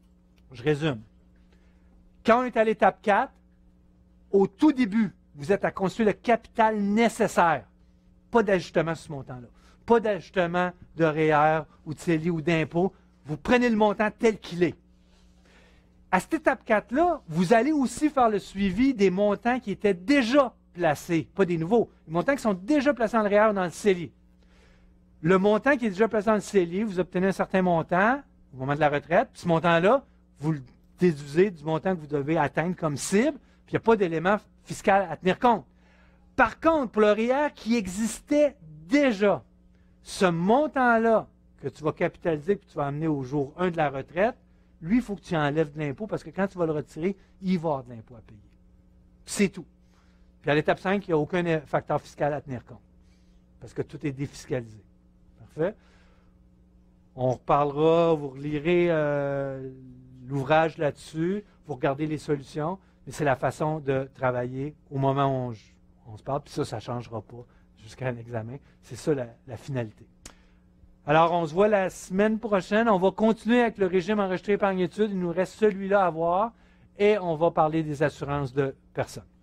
Speaker 1: Quand on est à l'étape 4, au tout début, vous êtes à construire le capital nécessaire. Pas d'ajustement sur ce montant-là. Pas d'ajustement de REER ou de CELI ou d'impôt. Vous prenez le montant tel qu'il est. À cette étape 4-là, vous allez aussi faire le suivi des montants qui étaient déjà placés, pas des nouveaux, les montants qui sont déjà placés dans le REER ou dans le CELI. Le montant qui est déjà placé dans le CELI, vous obtenez un certain montant au moment de la retraite, puis ce montant-là, vous le déduisez du montant que vous devez atteindre comme cible, puis il n'y a pas d'élément fiscal à tenir compte. Par contre, pour le REER qui existait déjà, ce montant-là que tu vas capitaliser puis tu vas amener au jour 1 de la retraite, lui, il faut que tu enlèves de l'impôt parce que quand tu vas le retirer, il va y avoir de l'impôt à payer. C'est tout. Puis à l'étape 5, il n'y a aucun facteur fiscal à tenir compte parce que tout est défiscalisé. Parfait? On reparlera, vous relirez l'ouvrage là-dessus, vous regardez les solutions, mais c'est la façon de travailler au moment où on se parle, puis ça ne changera pas jusqu'à un examen. C'est ça la finalité. Alors, on se voit la semaine prochaine. On va continuer avec le régime enregistré épargne-études. Il nous reste celui-là à voir et on va parler des assurances de personnes.